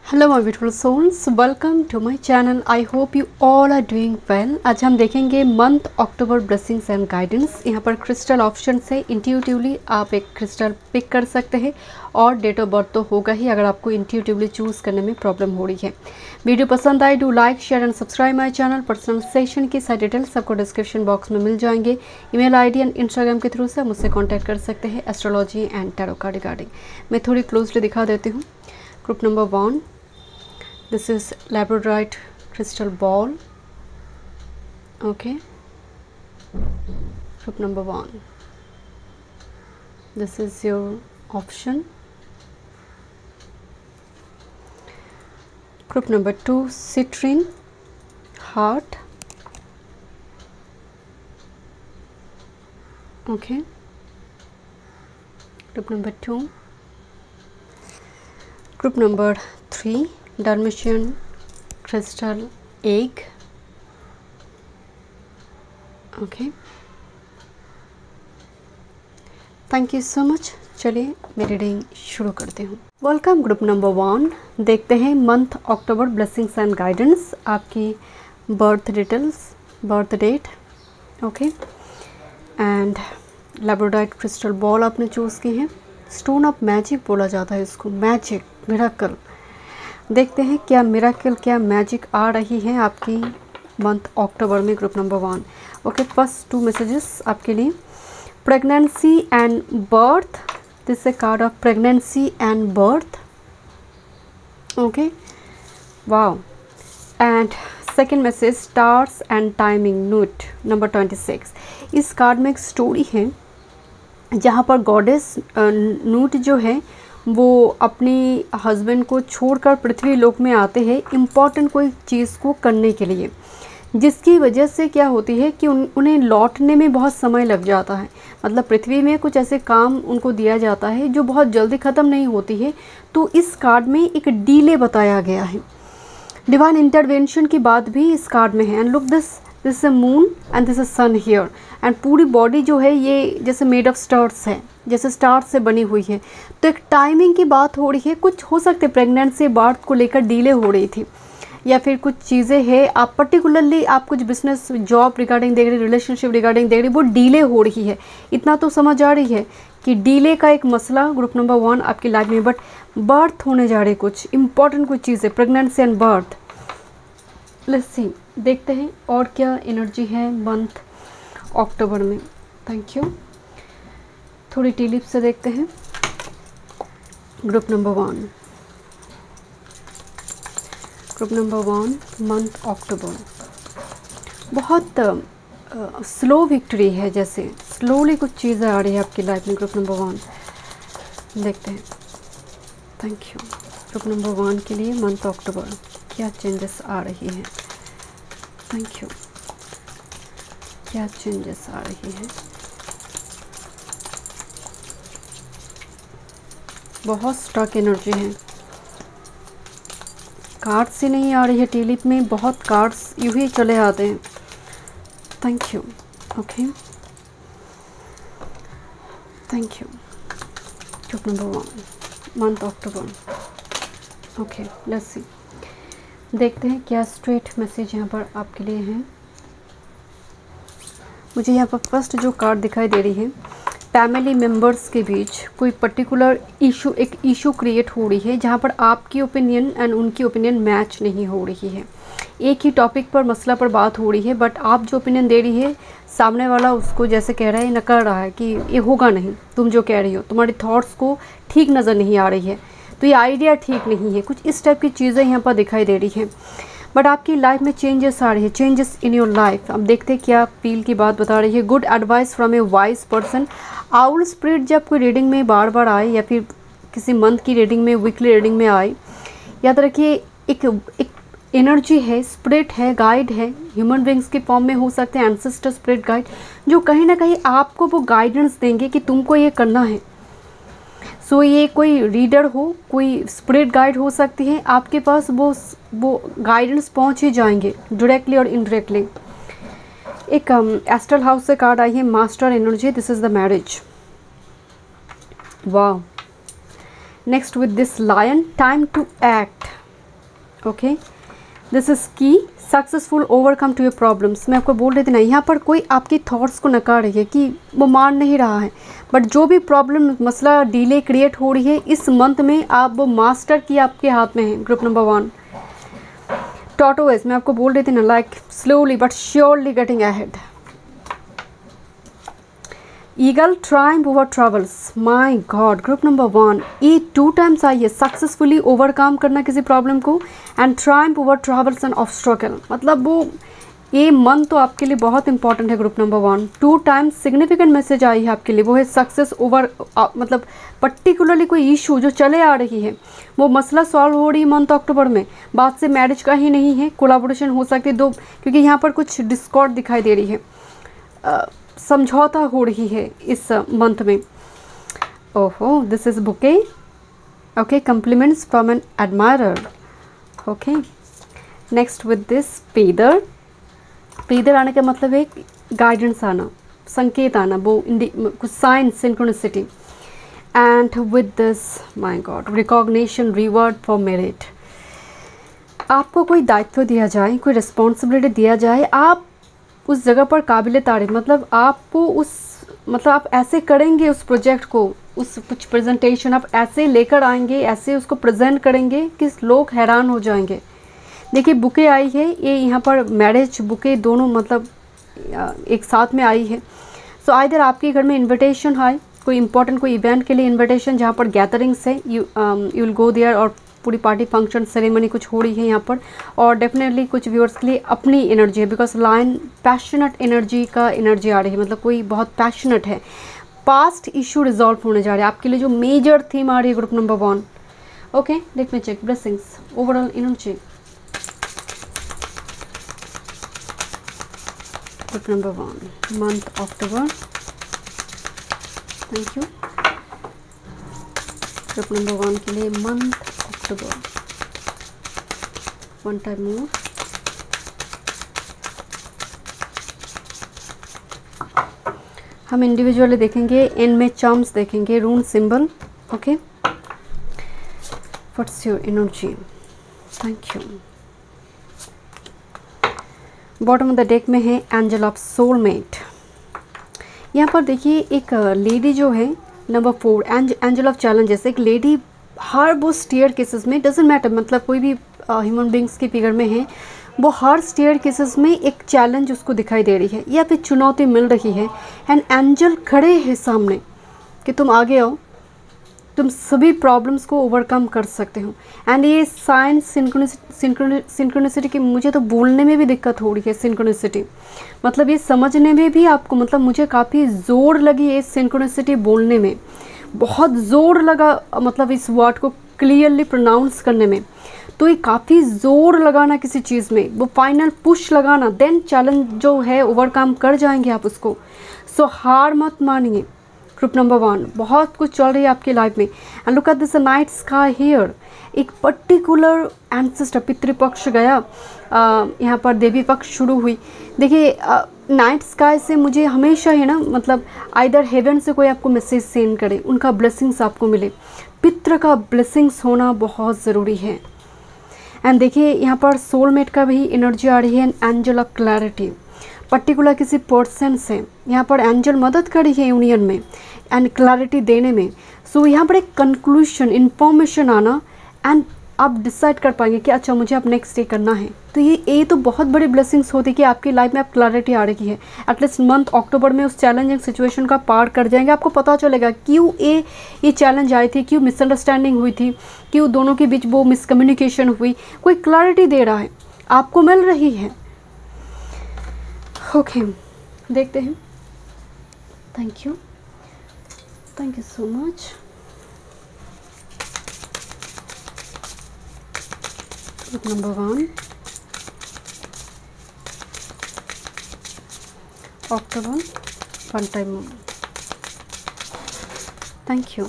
Hello my beautiful souls, welcome to my channel. I hope you all are doing well. आज हम देखेंगे month October blessings and guidance. यहाँ पर crystal option से intuitively आप एक क्रिस्टल पिक कर सकते हैं और डेट ऑफ बर्थ तो होगा ही अगर आपको इंट्यूटिवली चूज़ करने में प्रॉब्लम हो रही है। वीडियो पसंद आए do like share and subscribe my channel. Personal session की सारी डिटेल्स आपको डिस्क्रिप्शन बॉक्स में मिल जाएंगे। ईमेल आईडी एंड इंस्टाग्राम के थ्रू से मुझसे कॉन्टैक्ट कर सकते हैं astrology and tarot card regarding. मैं थोड़ी क्लोजली दिखा देती हूँ। Group number 1, this is labradorite crystal ball. Okay, group number 1, this is your option. Group number 2, citrine heart. Okay, group number 2. Group number 3, Dalmatian crystal egg. Okay, thank you so much. चलिए मैं reading शुरू करती हूँ। Welcome group number 1। देखते हैं month October blessings and guidance. आपकी birth details, birth date, okay, and labradorite crystal ball आपने choose की है। स्टोन ऑफ मैजिक बोला जाता है इसको, मैजिक, मिरेकल। देखते हैं क्या मिरेकल, क्या मैजिक आ रही है आपकी मंथ अक्टूबर में group number 1। Okay, first 2 messages आपके लिए। Pregnancy and birth, this a card of pregnancy and birth. Okay, wow. And second message, stars and timing, note number 26। इस कार्ड में एक स्टोरी है जहाँ पर गॉडेस नूट जो है वो अपने हस्बैंड को छोड़कर पृथ्वी लोक में आते हैं इम्पॉर्टेंट कोई चीज़ को करने के लिए, जिसकी वजह से क्या होती है कि उन्हें लौटने में बहुत समय लग जाता है। मतलब पृथ्वी में कुछ ऐसे काम उनको दिया जाता है जो बहुत जल्दी ख़त्म नहीं होती है। तो इस कार्ड में एक डीले बताया गया है। डिवाइन इंटरवेंशन की बात भी इस कार्ड में है। And look this is a moon and this is sun here. And पूरी बॉडी जो है ये जैसे मेड ऑफ स्टार्स है, जैसे स्टार्स से बनी हुई है। तो एक टाइमिंग की बात हो रही है। कुछ हो सकते प्रेगनेंसी बर्थ को लेकर डीले हो रही थी, या फिर कुछ चीज़ें हैं आप पर्टिकुलरली आप कुछ बिजनेस जॉब रिगार्डिंग देख रही, रिलेशनशिप रिगार्डिंग देख रही, वो डीले हो रही है। इतना तो समझ आ रही है कि डीले का एक मसला ग्रुप नंबर 1 आपकी लाइफ में, बट बर्थ होने जा रही, कुछ इंपॉर्टेंट कुछ चीज़ें, pregnancy and birth. Let's see, देखते हैं और क्या एनर्जी है मंथ अक्टूबर में। Thank you. थोड़ी टीलिप से देखते हैं group number 1। Group number 1 month October. बहुत स्लो विक्ट्री है, जैसे स्लोली कुछ चीज़ें आ रही है आपकी लाइफ में ग्रुप नंबर 1। देखते हैं। Thank you. ग्रुप नंबर 1 के लिए मंथ अक्टूबर क्या चेंजेस आ रही हैं। Thank you. क्या चेंजेस आ रही है। बहुत स्टक एनर्जी है। कार्ड्स ही नहीं आ रही है टीलिप में, बहुत कार्ड्स यूँ ही चले आते हैं। Thank you. Okay, thank you. Group number 1 month October. Okay, let's see, देखते हैं क्या स्ट्रेट मैसेज यहाँ पर आपके लिए है। मुझे यहाँ पर फर्स्ट जो कार्ड दिखाई दे रही है, फैमिली मेम्बर्स के बीच कोई पर्टिकुलर इशू, एक इशू क्रिएट हो रही है जहाँ पर आपकी ओपिनियन एंड उनकी ओपिनियन मैच नहीं हो रही है। एक ही टॉपिक पर, मसला पर बात हो रही है, बट आप जो ओपिनियन दे रही है सामने वाला उसको जैसे कह रहा है, नकार रहा है कि ये होगा नहीं, तुम जो कह रही हो, तुम्हारी थॉट्स को ठीक नज़र नहीं आ रही है, तो ये आइडिया ठीक नहीं है। कुछ इस टाइप की चीज़ें यहाँ पर दिखाई दे रही हैं। बट आपकी लाइफ में चेंजेस आ रही है, चेंजेस इन योर लाइफ। अब देखते हैं क्या फील की बात बता रही है। Good advice from a wise person. Owl spirit जब कोई रीडिंग में बार बार आए, या फिर किसी मंथ की रीडिंग में, वीकली रीडिंग में आए, याद रखिए एक एनर्जी है, स्पिरिट है, गाइड है। ह्यूमन बींग्स के फॉर्म में हो सकते हैं, एंसेस्टर स्पिरिट गाइड, जो कहीं ना कहीं आपको वो गाइडेंस देंगे कि तुमको ये करना है। सो ये कोई रीडर हो, कोई स्पिरिट गाइड हो सकती है, आपके पास वो गाइडेंस पहुंच ही जाएंगे डायरेक्टली और इनडायरेक्टली। एक एस्ट्रल हाउस से कार्ड आई है, master energy, this is the marriage. वाह। Next with this lion, time to act. Okay, this is key successful overcome to your problems. मैं आपको बोल रही थी ना, यहाँ पर कोई आपकी थॉट्स को नकार रही है कि वो मान नहीं रहा है, बट जो भी प्रॉब्लम मसला डिले क्रिएट हो रही है इस मंथ में आप वो मास्टर की आपके हाथ में है। ग्रुप नंबर 1 टॉटोइज, मैं आपको बोल रही थी ना, like slowly but surely getting ahead. Eagle triumph over troubles, my god. Group number 1 ये 2 टाइम्स आई है, सक्सेसफुली ओवरकम करना किसी प्रॉब्लम को and triumph over troubles and obstacle. मतलब वो ये मंथ तो आपके लिए बहुत इंपॉर्टेंट है। Group number 1 2 times significant message आई है आपके लिए, वो है सक्सेस ओवर मतलब पर्टिकुलरली कोई इशू जो चले आ रही है वो मसला सॉल्व हो रही है मंथ अक्टूबर में। बात से मैरिज का ही नहीं है, कोलैबोरेशन हो सकती है दो, क्योंकि यहाँ पर कुछ डिस्कॉर्ड दिखाई दे रही है, समझौता हो रही है इस मंथ में। ओहो, this is bouquet, okay, compliments from an admirer. Okay, next with this feather. Feather आने का मतलब है गाइडेंस आना, संकेत आना, वो कुछ sign, synchronicity. And with this my god recognition, reward for merit. आपको कोई दायित्व दिया जाए, कोई रिस्पॉन्सिबिलिटी दिया जाए, आप उस जगह पर काबिल तारीफ, मतलब आपको उस मतलब आप ऐसे करेंगे उस प्रोजेक्ट को, उस कुछ प्रेजेंटेशन आप ऐसे लेकर आएंगे, ऐसे उसको प्रेजेंट करेंगे कि लोग हैरान हो जाएंगे। देखिए बुके आई है, ये यहाँ पर मैरिज बुके दोनों मतलब एक साथ में आई है। सो आइदर आपके घर में इनविटेशन है, कोई इंपॉर्टेंट कोई इवेंट के लिए इनविटेशन जहाँ पर गैदरिंग्स है, यू विल गो देयर, और पूरी पार्टी फंक्शन सेरेमनी कुछ हो रही है यहाँ पर। और डेफिनेटली कुछ व्यूअर्स के लिए अपनी एनर्जी है, बिकॉज लाइन पैशनेट एनर्जी का एनर्जी आ रही है, मतलब कोई बहुत पैशनेट है। पास्ट इशू रिजॉल्व होने जा रहे हैं आपके लिए, जो मेजर थीम आ रही है group number 1। Okay, let me check blessings overall energy group number 1 month October. Thank you. Group number 1 के लिए month October, one time more. हम इंडिविजुअली देखेंगे, एन में चार्म्स देखेंगे, rune symbol. Okay, what's your energy? Thank you. Bottom of the deck में है angel of soulmate. यहाँ पर देखिए एक लेडी जो है नंबर 4 एंजल ऑफ चैलेंजेस, एक लेडी हर वो स्टेयर केसेस में, डजेंट मैटर मतलब कोई भी ह्यूमन बींग्स की फिगर में है, वो हर स्टेयर केसेस में एक चैलेंज उसको दिखाई दे रही है या फिर चुनौती मिल रही है। एंड एंजल खड़े हैं सामने कि तुम आगे आओ, तुम सभी प्रॉब्लम्स को ओवरकम कर सकते हो। एंड ये साइंस सिंक्रोनिसिटी की मुझे तो बोलने में भी दिक्कत हो रही है। सिंक्रोनिसिटी मतलब ये समझने में भी आपको, मतलब मुझे काफ़ी ज़ोर लगी ये सिंक्रोनिसिटी बोलने में, बहुत ज़ोर लगा मतलब इस वर्ड को क्लियरली प्रोनाउंस करने में। तो ये काफ़ी ज़ोर लगाना किसी चीज़ में, वो फाइनल पुश लगाना, देन चैलेंज जो है ओवरकम कर जाएंगे आप उसको। सो हार मत मानिए। ग्रुप नंबर 1 बहुत कुछ चल रही है आपकी लाइफ में। And look at this night sky here, एक पर्टिकुलर एंसेस्टर, पितृपक्ष गया, यहाँ पर देवी पक्ष शुरू हुई। देखिए नाइट स्काई से मुझे हमेशा है ना, मतलब आइदर हेवन से कोई आपको मैसेज सेंड करे, उनका ब्लेसिंग्स आपको मिले, पितृ का ब्लेसिंग्स होना बहुत ज़रूरी है। एंड देखिए यहाँ पर सोलमेट का भी एनर्जी आ रही है, एंजल ऑफ क्लैरिटी, पर्टिकुलर किसी पर्सन से यहाँ पर एंजल मदद करी है यूनियन में एंड क्लैरिटी देने में। सो यहाँ पर एक कंक्लूशन, इन्फॉर्मेशन आना, एंड आप डिसाइड कर पाएंगे कि अच्छा मुझे अब नेक्स्ट डे करना है। तो ये तो बहुत बड़ी ब्लेसिंग्स होती है कि आपकी लाइफ में आप क्लैरिटी आ रही है। एटलीस्ट मंथ अक्टूबर में उस चैलेंजिंग सिचुएशन का पार कर जाएंगे, आपको पता चलेगा क्यों ये चैलेंज आई थी, क्यों मिसअंडरस्टैंडिंग हुई थी, क्यों दोनों के बीच वो मिसकम्युनिकेशन हुई। कोई क्लैरिटी दे रहा है, आपको मिल रही है। ओके, देखते हैं। Thank you so much. Group number 1 October, one time. Thank you.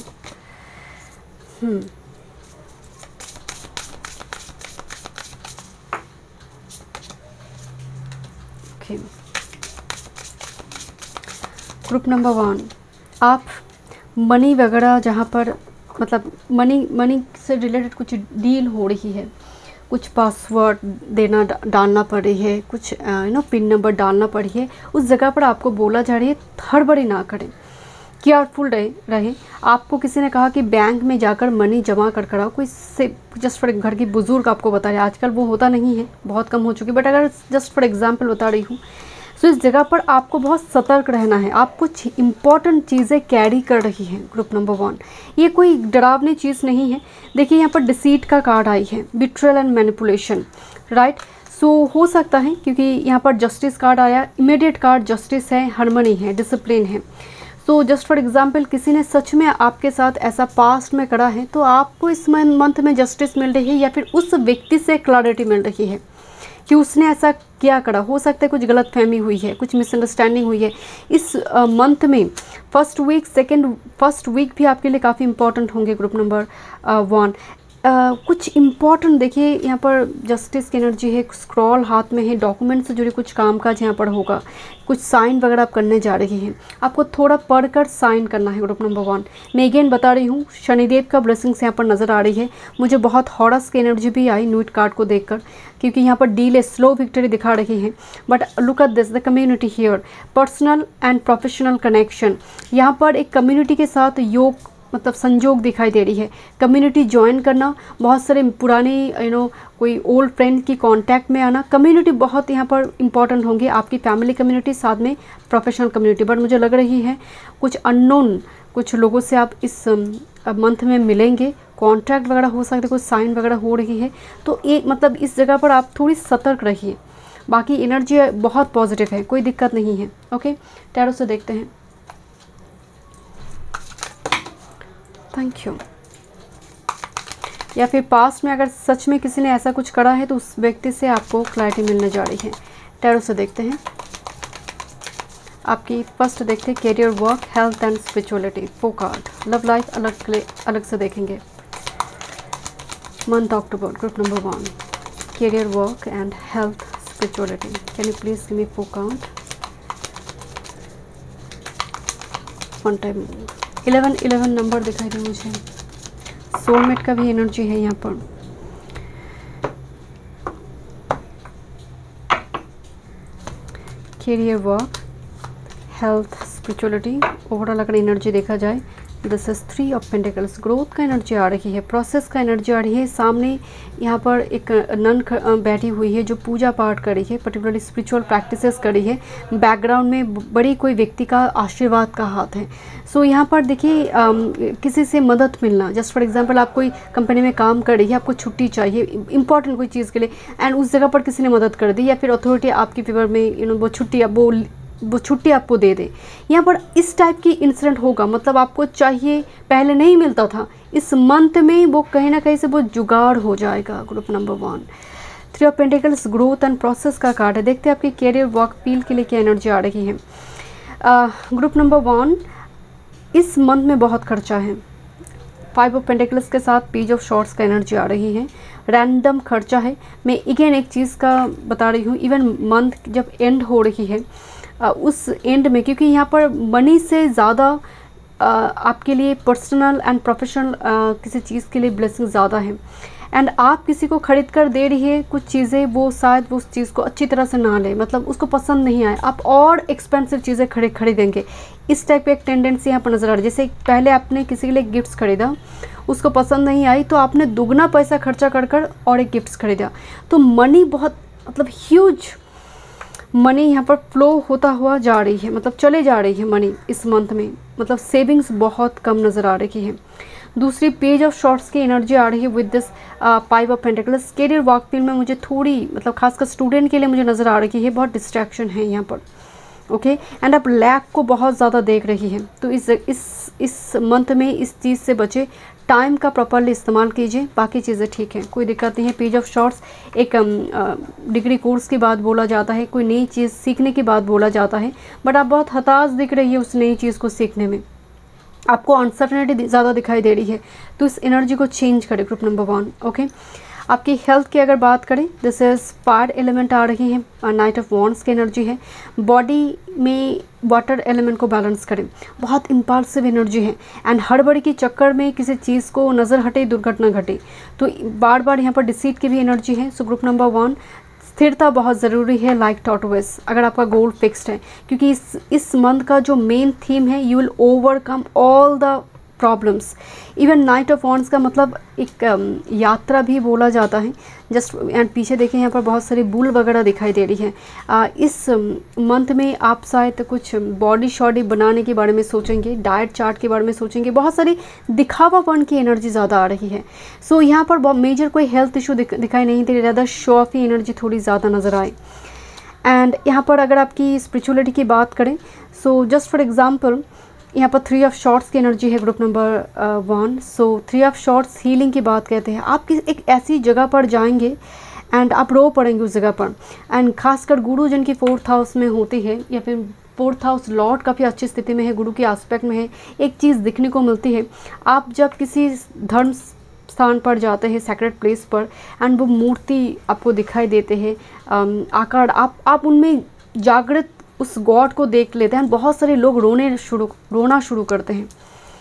Okay, group number 1 आप मनी वगैरह जहाँ पर मतलब मनी से रिलेटेड कुछ डील हो रही है, कुछ पासवर्ड देना डालना पड़ रही है, कुछ पिन नंबर डालना पड़ी है, उस जगह पर आपको बोला जा रही है हड़बड़ी ना करें, केयरफुल रहे। आपको किसी ने कहा कि बैंक में जाकर मनी जमा कर कराओ, कोई से जस्ट फॉर घर की बुजुर्ग आपको बता रहे, आजकल वो होता नहीं है, बहुत कम हो चुकी, बट अगर जस्ट फॉर एग्जांपल बता रही हूँ, तो इस जगह पर आपको बहुत सतर्क रहना है। आप कुछ इंपॉर्टेंट चीज़ें कैरी कर रही हैं ग्रुप नंबर 1। ये कोई डरावनी चीज़ नहीं है। देखिए यहाँ पर डिसीट का कार्ड आई है, betrayal and manipulation, right. So हो सकता है क्योंकि यहाँ पर जस्टिस कार्ड आया, इमीडिएट कार्ड जस्टिस है, हार्मनी है, डिसिप्लिन है। तो जस्ट फॉर एग्जांपल किसी ने सच में आपके साथ ऐसा पास्ट में करा है, तो आपको इस मंथ में जस्टिस मिल रही है, या फिर उस व्यक्ति से क्लैरिटी मिल रही है कि उसने ऐसा क्या करा। हो सकता है कुछ गलतफहमी हुई है, कुछ मिसअंडरस्टैंडिंग हुई है। इस मंथ में फर्स्ट वीक भी आपके लिए काफ़ी इंपॉर्टेंट होंगे ग्रुप नंबर 1। कुछ इम्पॉर्टेंट, देखिए यहाँ पर जस्टिस की एनर्जी है, स्क्रॉल हाथ में है, डॉक्यूमेंट से जुड़े कुछ कामकाज यहाँ पर होगा, कुछ साइन वगैरह आप करने जा रही हैं, आपको थोड़ा पढ़कर साइन करना है ग्रुप नंबर 1। मैं अगेन बता रही हूँ, शनिदेव का ब्लेसिंग्स यहाँ पर नज़र आ रही है। मुझे बहुत हॉरस की एनर्जी भी आई न्यूट कार्ड को देखकर, क्योंकि यहाँ पर डीले स्लो विक्ट्री दिखा रही है। But look at this, the community here, personal and professional connection. यहाँ पर एक कम्युनिटी के साथ योग मतलब संजोग दिखाई दे रही है। कम्युनिटी ज्वाइन करना, बहुत सारे पुराने कोई ओल्ड फ्रेंड की कांटेक्ट में आना, कम्युनिटी बहुत यहाँ पर इंपॉर्टेंट होंगी, आपकी फैमिली कम्युनिटी, साथ में प्रोफेशनल कम्युनिटी। बट मुझे लग रही है कुछ अननोन कुछ लोगों से आप इस मंथ में मिलेंगे, कॉन्ट्रैक्ट वगैरह हो सकते, कुछ साइन वगैरह हो रही है। तो एक मतलब इस जगह पर आप थोड़ी सतर्क रहिए। बाकी एनर्जी बहुत पॉजिटिव है, कोई दिक्कत नहीं है। ओके, टैरो से देखते हैं। Thank you. या फिर पास्ट में अगर सच में किसी ने ऐसा कुछ करा है, तो उस व्यक्ति से आपको क्लैरिटी मिलने जा रही है। टैरो से देखते हैं आपकी। फर्स्ट देखते हैं career, work, health and spirituality. 4 card. Love life अलग से देखेंगे। Month October, group number 1, career, work and health, spirituality. Can you please give me 4 card. 1 time 11 number दिखाई दे मुझे। सोलमेट का भी एनर्जी है यहाँ पर। Career, work, health, spirituality, overall अगर एनर्जी देखा जाए, this is 3 of pentacles. Growth का एनर्जी आ रही है, प्रोसेस का एनर्जी आ रही है। सामने यहाँ पर एक नन बैठी हुई है जो पूजा पाठ कर रही है, पर्टिकुलरली स्पिरिचुअल प्रैक्टिसेस कर रही है। बैकग्राउंड में बड़ी कोई व्यक्ति का आशीर्वाद का हाथ है। सो यहाँ पर देखिए किसी से मदद मिलना, जस्ट फॉर एग्जांपल आप कोई कंपनी में काम कर रही है, आपको छुट्टी चाहिए इंपॉर्टेंट कोई चीज़ के लिए, एंड उस जगह पर किसी ने मदद कर दी, या फिर अथॉरिटी आपके फेवर में वो छुट्टी आपको दे दे। यहाँ पर इस टाइप की इंसिडेंट होगा, मतलब आपको चाहिए, पहले नहीं मिलता था, इस मंथ में वो कहीं ना कहीं से वो जुगाड़ हो जाएगा। Group number 1, 3 of pentacles, growth and process का कार्ड है। देखते हैं आपके कैरियर, वर्क, फील्ड के लिए क्या एनर्जी आ रही है। ग्रुप नंबर 1, इस मंथ में बहुत खर्चा है। 5 ऑफ पेंटिकल्स के साथ पेज ऑफ शॉर्ट्स का एनर्जी आ रही है। रैंडम खर्चा है। मैं अगेन एक चीज़ का बता रही हूँ, इवन मंथ जब एंड हो रही है, उस एंड में, क्योंकि यहाँ पर मनी से ज़्यादा आपके लिए पर्सनल एंड प्रोफेशनल किसी चीज़ के लिए ब्लेसिंग ज़्यादा है। एंड आप किसी को खरीद कर दे रही है कुछ चीज़ें, वो शायद वो उस चीज़ को अच्छी तरह से ना ले, मतलब उसको पसंद नहीं आए, आप और एक्सपेंसिव चीज़ें खरीदेंगे। इस टाइप की एक टेंडेंसी यहाँ पर नज़र आ रही है। जैसे पहले आपने किसी के लिए गिफ्ट्स खरीदा, उसको पसंद नहीं आई, तो आपने दुगना पैसा खर्चा कर और एक गिफ्ट्स खरीदा। तो मनी बहुत मतलब ह्यूज मनी यहाँ पर फ्लो होता हुआ जा रही है, मतलब चले जा रही है मनी इस मंथ में, मतलब सेविंग्स बहुत कम नज़र आ रही है। दूसरी पेज ऑफ शॉर्ट्स की एनर्जी आ रही है with this 5 of pentacles. Career, work field में मुझे थोड़ी मतलब खासकर स्टूडेंट के लिए मुझे नज़र आ रही है, बहुत डिस्ट्रैक्शन है यहाँ पर। ओके, एंड आप लैक को बहुत ज़्यादा देख रही है, तो इस मंथ में इस चीज़ से बचे, टाइम का प्रॉपरली इस्तेमाल कीजिए, बाकी चीज़ें ठीक हैं, कोई दिक्कत नहीं है। पेज ऑफ शॉर्ट्स एक डिग्री कोर्स की बात बोला जाता है, कोई नई चीज़ सीखने की बात बोला जाता है, बट आप बहुत हताश दिख रही है उस नई चीज़ को सीखने में, आपको अनसर्टेनिटी ज़्यादा दिखाई दे रही है, तो इस एनर्जी को चेंज करें ग्रुप नंबर 1। ओके, आपकी हेल्थ की अगर बात करें, दिस इज़ फायर एलिमेंट आ रही है, नाइट ऑफ वॉन्ड्स की एनर्जी है। बॉडी में वाटर एलिमेंट को बैलेंस करें, बहुत इम्पल्सिव एनर्जी है एंड हड़बड़ी के चक्कर में किसी चीज़ को नज़र हटे, दुर्घटना घटे, तो बार बार यहाँ पर डिसीट की भी एनर्जी है। सो ग्रुप नंबर 1, स्थिरता बहुत ज़रूरी है, लाइक टॉर्टोइस, अगर आपका गोल फिक्स्ड है, क्योंकि इस मंथ का जो मेन थीम है, you will overcome all the problems. Even knight of wands का मतलब एक यात्रा भी बोला जाता है। जस्ट एंड पीछे देखें, यहाँ पर बहुत सारी बुल वगैरह दिखाई दे रही है। इस मंथ में आप शायद कुछ बॉडी शॉडी बनाने के बारे में सोचेंगे, डाइट चार्ट के बारे में सोचेंगे, बहुत सारी दिखावापन की एनर्जी ज़्यादा आ रही है। सो यहाँ पर मेजर कोई हेल्थ इशू दिखाई नहीं दे रही, ज़्यादा शो ऑफ की एनर्जी थोड़ी ज़्यादा नज़र आए। एंड यहाँ पर अगर आपकी स्पिरिचुअलिटी की बात करें, सो जस्ट फॉर एग्जांपल यहाँ पर 3 ऑफ शॉर्ट्स की एनर्जी है group number 1। So 3 of swords healing की बात कहते हैं। आप एक ऐसी जगह पर जाएंगे एंड आप रो पड़ेंगे उस जगह पर, एंड खासकर गुरु जिनकी 4th हाउस में होती है या फिर 4th हाउस लॉर्ड काफ़ी अच्छी स्थिति में है, गुरु के आस्पेक्ट में है, एक चीज़ दिखने को मिलती है। आप जब किसी धर्म स्थान पर जाते हैं, सेक्रेट प्लेस पर, एंड वो मूर्ति आपको दिखाई देते हैं, आकार, आप उनमें जागृत उस गॉड को देख लेते हैं। बहुत सारे लोग रोना शुरू करते हैं।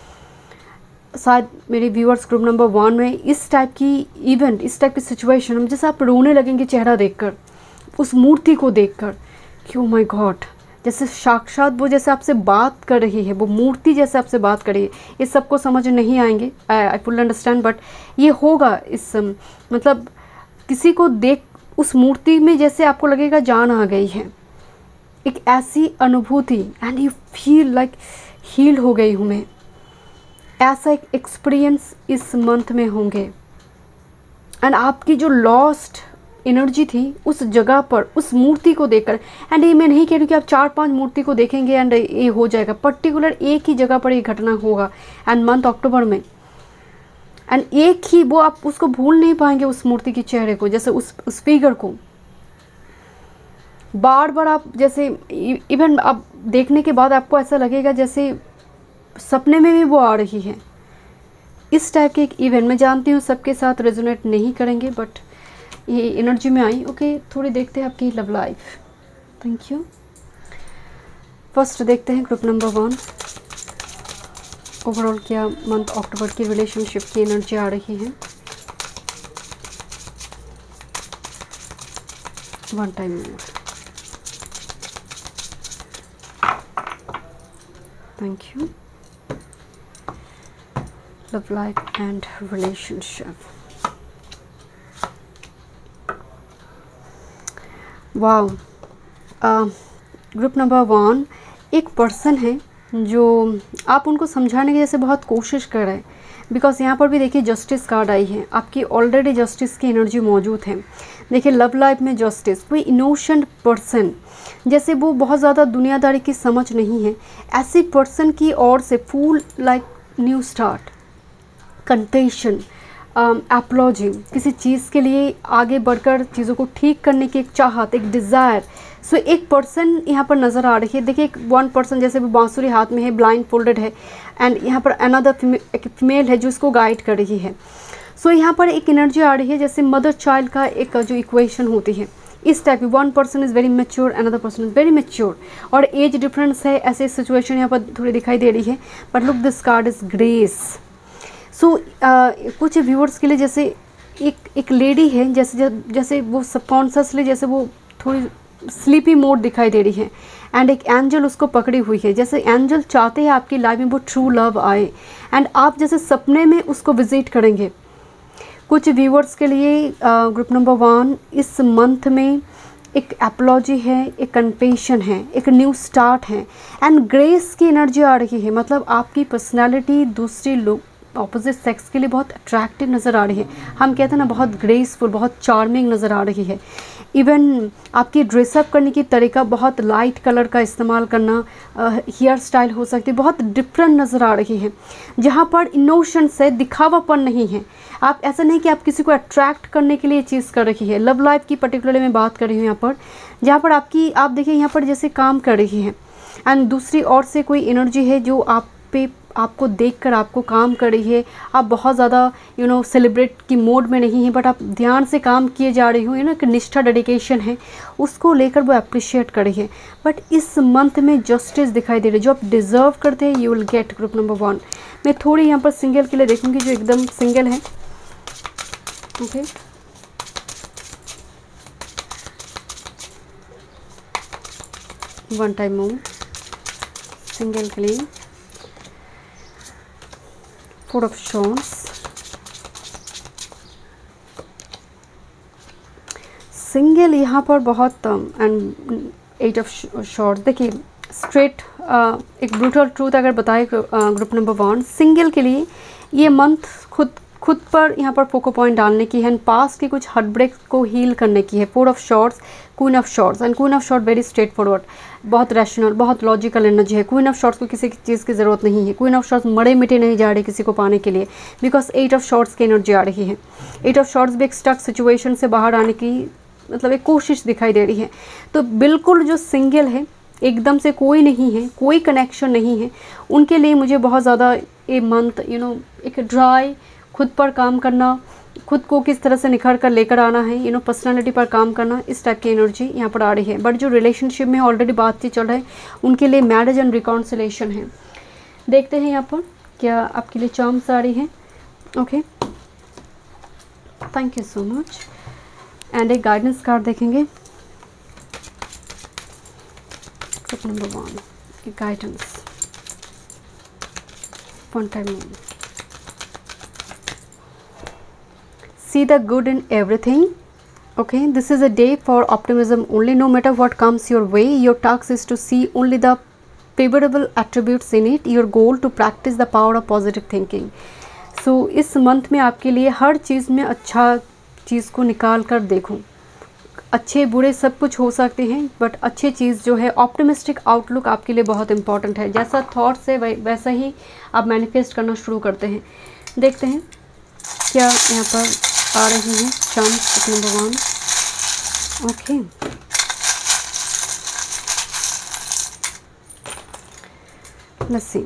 शायद मेरे व्यूअर्स ग्रुप नंबर 1 में इस टाइप की इवेंट, इस टाइप की सिचुएशन, जैसे आप रोने लगेंगे चेहरा देखकर, उस मूर्ति को देखकर कि ओ माय गॉड, जैसे साक्षात वो जैसे आपसे बात कर रही है, वो मूर्ति जैसे आपसे बात कर रही है। इस सबको समझ नहीं आएंगे, आई फुल अंडरस्टैंड, बट ये होगा। इस मतलब किसी को देख उस मूर्ति में जैसे आपको लगेगा जान आ गई है, एक ऐसी अनुभूति, and you feel like heal हो गई हूँ मैं। ऐसा एक एक्सपीरियंस इस मंथ में होंगे, एंड आपकी जो लॉस्ट एनर्जी थी उस जगह पर, उस मूर्ति को देखकर, एंड ये मैं नहीं कह रही कि आप 4-5 मूर्ति को देखेंगे एंड ये हो जाएगा, पर्टिकुलर एक ही जगह पर ये घटना होगा एंड मंथ अक्टूबर में, एंड एक ही वो, आप उसको भूल नहीं पाएंगे उस मूर्ति के चेहरे को, जैसे उस फिगर को बार बार आप जैसे इवन आप देखने के बाद आपको ऐसा लगेगा जैसे सपने में भी वो आ रही है। इस टाइप के एक इवेंट, मैं जानती हूँ सबके साथ रेजोनेट नहीं करेंगे, बट ये एनर्जी में आई। ओके, थोड़ी देखते हैं आपकी love life. Thank you. First देखते हैं ग्रुप नंबर 1, ओवरऑल क्या मंथ अक्टूबर की रिलेशनशिप की एनर्जी आ रही है। One time more. Thank you. Love life and relationship. Wow. Group number 1 एक पर्सन है जो आप उनको समझाने की जैसे बहुत कोशिश कर रहे हैं, बिकॉज यहाँ पर भी देखिए जस्टिस कार्ड आई है, आपकी ऑलरेडी जस्टिस की एनर्जी मौजूद है। देखिए लव लाइफ में जस्टिस, कोई इनोसेंट पर्सन, जैसे वो बहुत ज़्यादा दुनियादारी की समझ नहीं है, ऐसी पर्सन की ओर से full like new start, confession, apology, किसी चीज़ के लिए आगे बढ़कर चीज़ों को ठीक करने की एक चाहत, एक डिज़ायर। सो एक पर्सन यहाँ पर नज़र आ रही है। देखिए एक 1 पर्सन जैसे वो बांसुरी हाथ में है, ब्लाइंड फोल्डेड है, एंड यहाँ पर अनदर एक फीमेल है जो इसको गाइड कर रही है। सो यहाँ पर एक एनर्जी आ रही है जैसे मदर चाइल्ड का एक जो इक्वेशन होती है, इस टाइप की। 1 person is very mature, another person is very mature, और एज डिफरेंस है, ऐसे सिचुएशन यहाँ पर थोड़ी दिखाई दे रही है। But look this card is grace. So कुछ व्यूअर्स के लिए जैसे एक लेडी है, जैसे वो सबकॉन्शियसली जैसे वो थोड़ी स्लीपी मोड दिखाई दे रही है, एंड एक एंजल उसको पकड़ी हुई है, जैसे एंजल चाहते हैं आपकी लाइफ में वो ट्रू लव आए, एंड आप जैसे सपने में उसको विजिट करेंगे। कुछ व्यूअर्स के लिए ग्रुप नंबर 1 इस मंथ में एक एपोलॉजी है, एक कन्फेशन है, एक न्यू स्टार्ट है, एंड ग्रेस की एनर्जी आ रही है। मतलब आपकी पर्सनालिटी दूसरे लोग ऑपोजिट सेक्स के लिए बहुत अट्रैक्टिव नज़र आ रही है। हम कहते हैं ना, बहुत ग्रेसफुल, बहुत चार्मिंग नज़र आ रही है। इवन आपकी ड्रेसअप करने की तरीका, बहुत लाइट कलर का इस्तेमाल करना, हेयर स्टाइल हो सकती है, बहुत डिफरेंट नज़र आ रही है, जहाँ पर इनोशंस है, दिखावापन नहीं है। आप ऐसा नहीं कि आप किसी को अट्रैक्ट करने के लिए चीज़ कर रही है। लव लाइफ की पर्टिकुलरली मैं बात कर रही हूँ यहाँ पर, जहाँ पर आप देखिए यहाँ पर जैसे काम कर रही है, एंड दूसरी ओर से कोई एनर्जी है जो आप पे आपको देखकर आपको काम कर रही है, आप बहुत ज़्यादा सेलिब्रेट की मोड में नहीं हैं, बट आप ध्यान से काम किए जा रही हो, एक निष्ठा डेडिकेशन है, उसको लेकर वो अप्रिशिएट कर रही है। बट इस मंथ में जस्टिस दिखाई दे रही है, जो आप डिज़र्व करते हैं you will get. Group number 1 मैं थोड़ी यहाँ पर सिंगल के लिए देखूँगी, जो एकदम सिंगल है। Okay, one time move single के लिए, 4 ऑफ शॉर्ट्स, सिंगल यहाँ पर बहुत एंड 8 ऑफ शॉर्ट्स। देखिए स्ट्रेट एक ब्रूटल ट्रूथ अगर बताए ग्रुप नंबर 1, सिंगल के लिए ये मंथ खुद पर यहाँ पर फोकस पॉइंट डालने की है, एंड पास्ट की कुछ हार्ट ब्रेक को हील करने की है। 4 of swords, queen of swords, and queen of sword very straightforward, बहुत रैशनल, बहुत लॉजिकल एनर्जी है। क्वीन ऑफ शॉर्ट्स को किसी चीज़ की ज़रूरत नहीं है, क्वीन ऑफ शॉर्ट्स मरे मिटे नहीं जा रहे किसी को पाने के लिए, बिकॉज 8 ऑफ शॉर्ट्स की एनर्जी आ रही है। 8 ऑफ शॉर्ट्स भी एक स्टक सिचुएशन से बाहर आने की मतलब एक कोशिश दिखाई दे रही है। तो बिल्कुल जो सिंगल है, एकदम से कोई नहीं है, कोई कनेक्शन नहीं है, उनके लिए मुझे बहुत ज़्यादा ये मंथ एक ड्राई, खुद पर काम करना, खुद को किस तरह से निखर कर लेकर आना है, पर्सनालिटी पर काम करना, इस टाइप की एनर्जी यहाँ पर आ रही है। बट जो रिलेशनशिप में ऑलरेडी बातचीत चल रहा है उनके लिए मैरिज एंड रिकॉन्सिलेशन है। देखते हैं यहाँ पर क्या आपके लिए चार्म्स आ रही हैं। Okay, thank you so much. And एक गाइडेंस कार्ड देखेंगे group number 1, guidance, one time. See the good in everything. Okay, this is a day for optimism only. No matter what comes your way, your task is to see only the favorable attributes in it. Your goal to practice the power of positive thinking. So इस month में आपके लिए हर चीज़ में अच्छा चीज़ को निकाल कर देखूं। अच्छे बुरे सब कुछ हो सकते हैं, बट अच्छी चीज़ जो है, ऑप्टिमिस्टिक आउटलुक आपके लिए बहुत इंपॉर्टेंट है। जैसा थॉट्स है वैसा ही आप मैनिफेस्ट करना शुरू करते हैं। देखते हैं क्या यहाँ पर आ रही है chance number 1। Okay, let's see,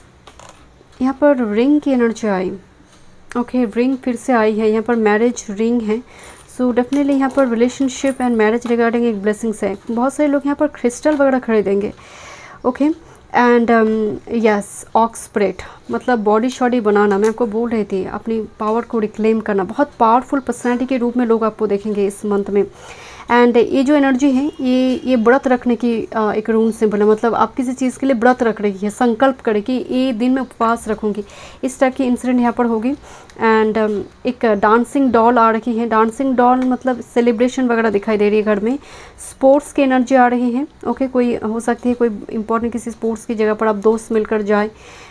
यहाँ पर रिंग की एनर्जी आई। ओके, रिंग फिर से आई है, यहाँ पर मैरिज रिंग है। सो डेफिनेटली यहाँ पर रिलेशनशिप एंड मैरिज रिगार्डिंग एक ब्लेसिंग्स है। बहुत सारे लोग यहाँ पर क्रिस्टल वगैरह खरीदेंगे। ओके, एंड यस, ऑक्सप्रेट मतलब बॉडी शॉडी बनाना, मैं आपको बोल रही थी, अपनी पावर को रिक्लेम करना। बहुत पावरफुल पर्सनैलिटी के रूप में लोग आपको देखेंगे इस मंथ में। एंड ये जो एनर्जी है, ये व्रत रखने की एक रून सिंबल है। मतलब आप किसी चीज़ के लिए व्रत रख रही है, संकल्प करे कि ये दिन में उपवास रखूँगी, इस टाइप की इंसिडेंट यहाँ पर होगी। एंड एक डांसिंग डॉल आ रही है। डांसिंग डॉल मतलब सेलिब्रेशन वगैरह दिखाई दे रही है घर में। स्पोर्ट्स की एनर्जी आ रही है। ओके, कोई हो सकती है कोई इंपॉर्टेंट किसी स्पोर्ट्स की जगह पर आप दोस्त मिलकर जाए,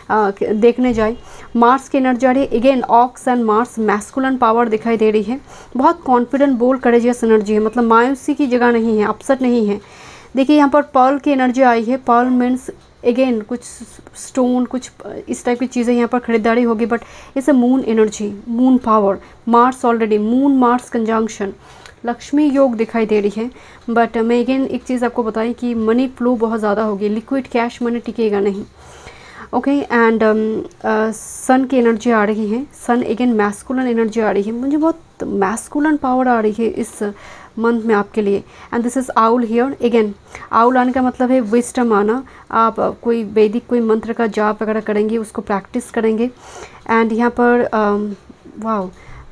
देखने जाए। मार्स की एनर्जी आ रही है। Again ox and Mars, masculine power दिखाई दे रही है। बहुत कॉन्फिडेंट, बोल्ड, करेजियस एनर्जी है। मतलब मायूसी की जगह नहीं है, अपसेट नहीं है। देखिए यहाँ पर पर्ल की एनर्जी आई है। पर्ल मीन्स अगेन कुछ स्टोन, कुछ इस टाइप की चीज़ें यहाँ पर खरीदारी होगी। But it's a moon energy, moon power, Mars already, moon Mars conjunction, Lakshmi योग दिखाई दे रही है। बट मैं अगेन एक चीज़ आपको बताई कि मनी फ्लो बहुत ज़्यादा होगी, लिक्विड कैश मनी टिकेगा नहीं। ओके, एंड सन की एनर्जी आ रही है। सन अगेन मैस्कुलिन एनर्जी आ रही है। मुझे बहुत मैस्कुलिन पावर आ रही है इस मंथ में आपके लिए। And this is owl here. Again owl आने का मतलब है विस्डम आना। आप कोई वैदिक कोई मंत्र का जाप वगैरह करेंगे, उसको प्रैक्टिस करेंगे। एंड यहाँ पर वाओ,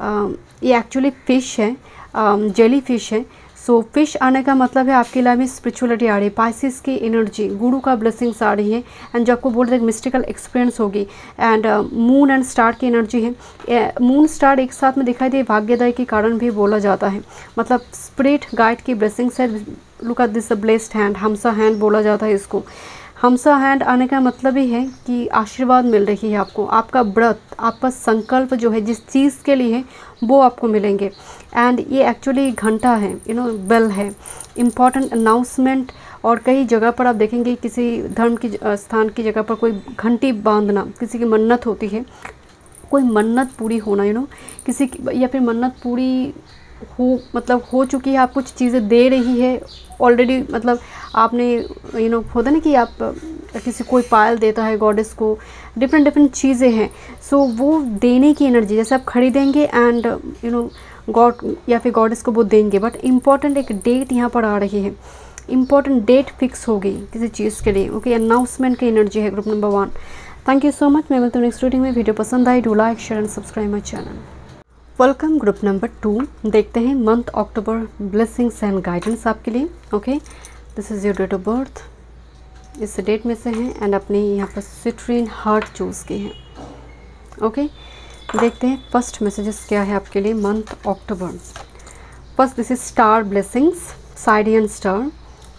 ये एक्चुअली फ़िश है, जेली फिश है। सो फिश आने का मतलब है आपकी लाइफ में स्पिरिचुअलिटी आ रही है, पाइसिस की एनर्जी, गुरु का ब्लेसिंग्स आ रही है। एंड जो आपको बोल रहे हैं मिस्टिकल एक्सपीरियंस होगी। एंड मून एंड स्टार की एनर्जी है। मून स्टार एक साथ में दिखाई दे, भाग्यदायी के कारण भी बोला जाता है। मतलब स्पिरिट गाइड की ब्लेसिंग्स है। Look at this blessed hand, hamsa hand बोला जाता है इसको। हमसा हैंड आने का मतलब ही है कि आशीर्वाद मिल रही है आपको। आपका व्रत, आपका संकल्प जो है जिस चीज़ के लिए है वो आपको मिलेंगे। एंड ये एक्चुअली घंटा है, बेल है, इम्पॉर्टेंट अनाउंसमेंट। और कई जगह पर आप देखेंगे किसी धर्म की स्थान की जगह पर कोई घंटी बांधना, किसी की मन्नत होती है, कोई मन्नत पूरी होना, किसी की, या फिर मन्नत पूरी हो, मतलब हो चुकी है, आप कुछ चीज़ें दे रही है ऑलरेडी। मतलब आपने होता ना कि आप किसी कोई पायल देता है गॉडेस को, डिफरेंट डिफरेंट चीज़ें हैं। सो वो देने की एनर्जी, जैसे आप खरीदेंगे एंड यू नो गॉड या फिर गॉडेस को वो देंगे। बट इम्पॉर्टेंट एक डेट यहाँ पर आ रही है, इम्पॉर्टेंट डेट फिक्स होगी किसी चीज़ के लिए। ओके, अनाउंसमेंट की एनर्जी है group number 1। Thank you so much. मैं मिलती हूँ नेक्स्ट रीडिंग में। वीडियो पसंद आई, do like share and subscribe my channel. Welcome group number 2। देखते हैं month October blessings and guidance आपके लिए। Okay, this is your date of birth, इस डेट में से हैं एंड अपने यहाँ पर सिट्रीन हार्ट चूज़ की हैं। ओके, देखते हैं फर्स्ट मैसेजेस क्या है आपके लिए month October. First, this is star blessings, साइडियन स्टार।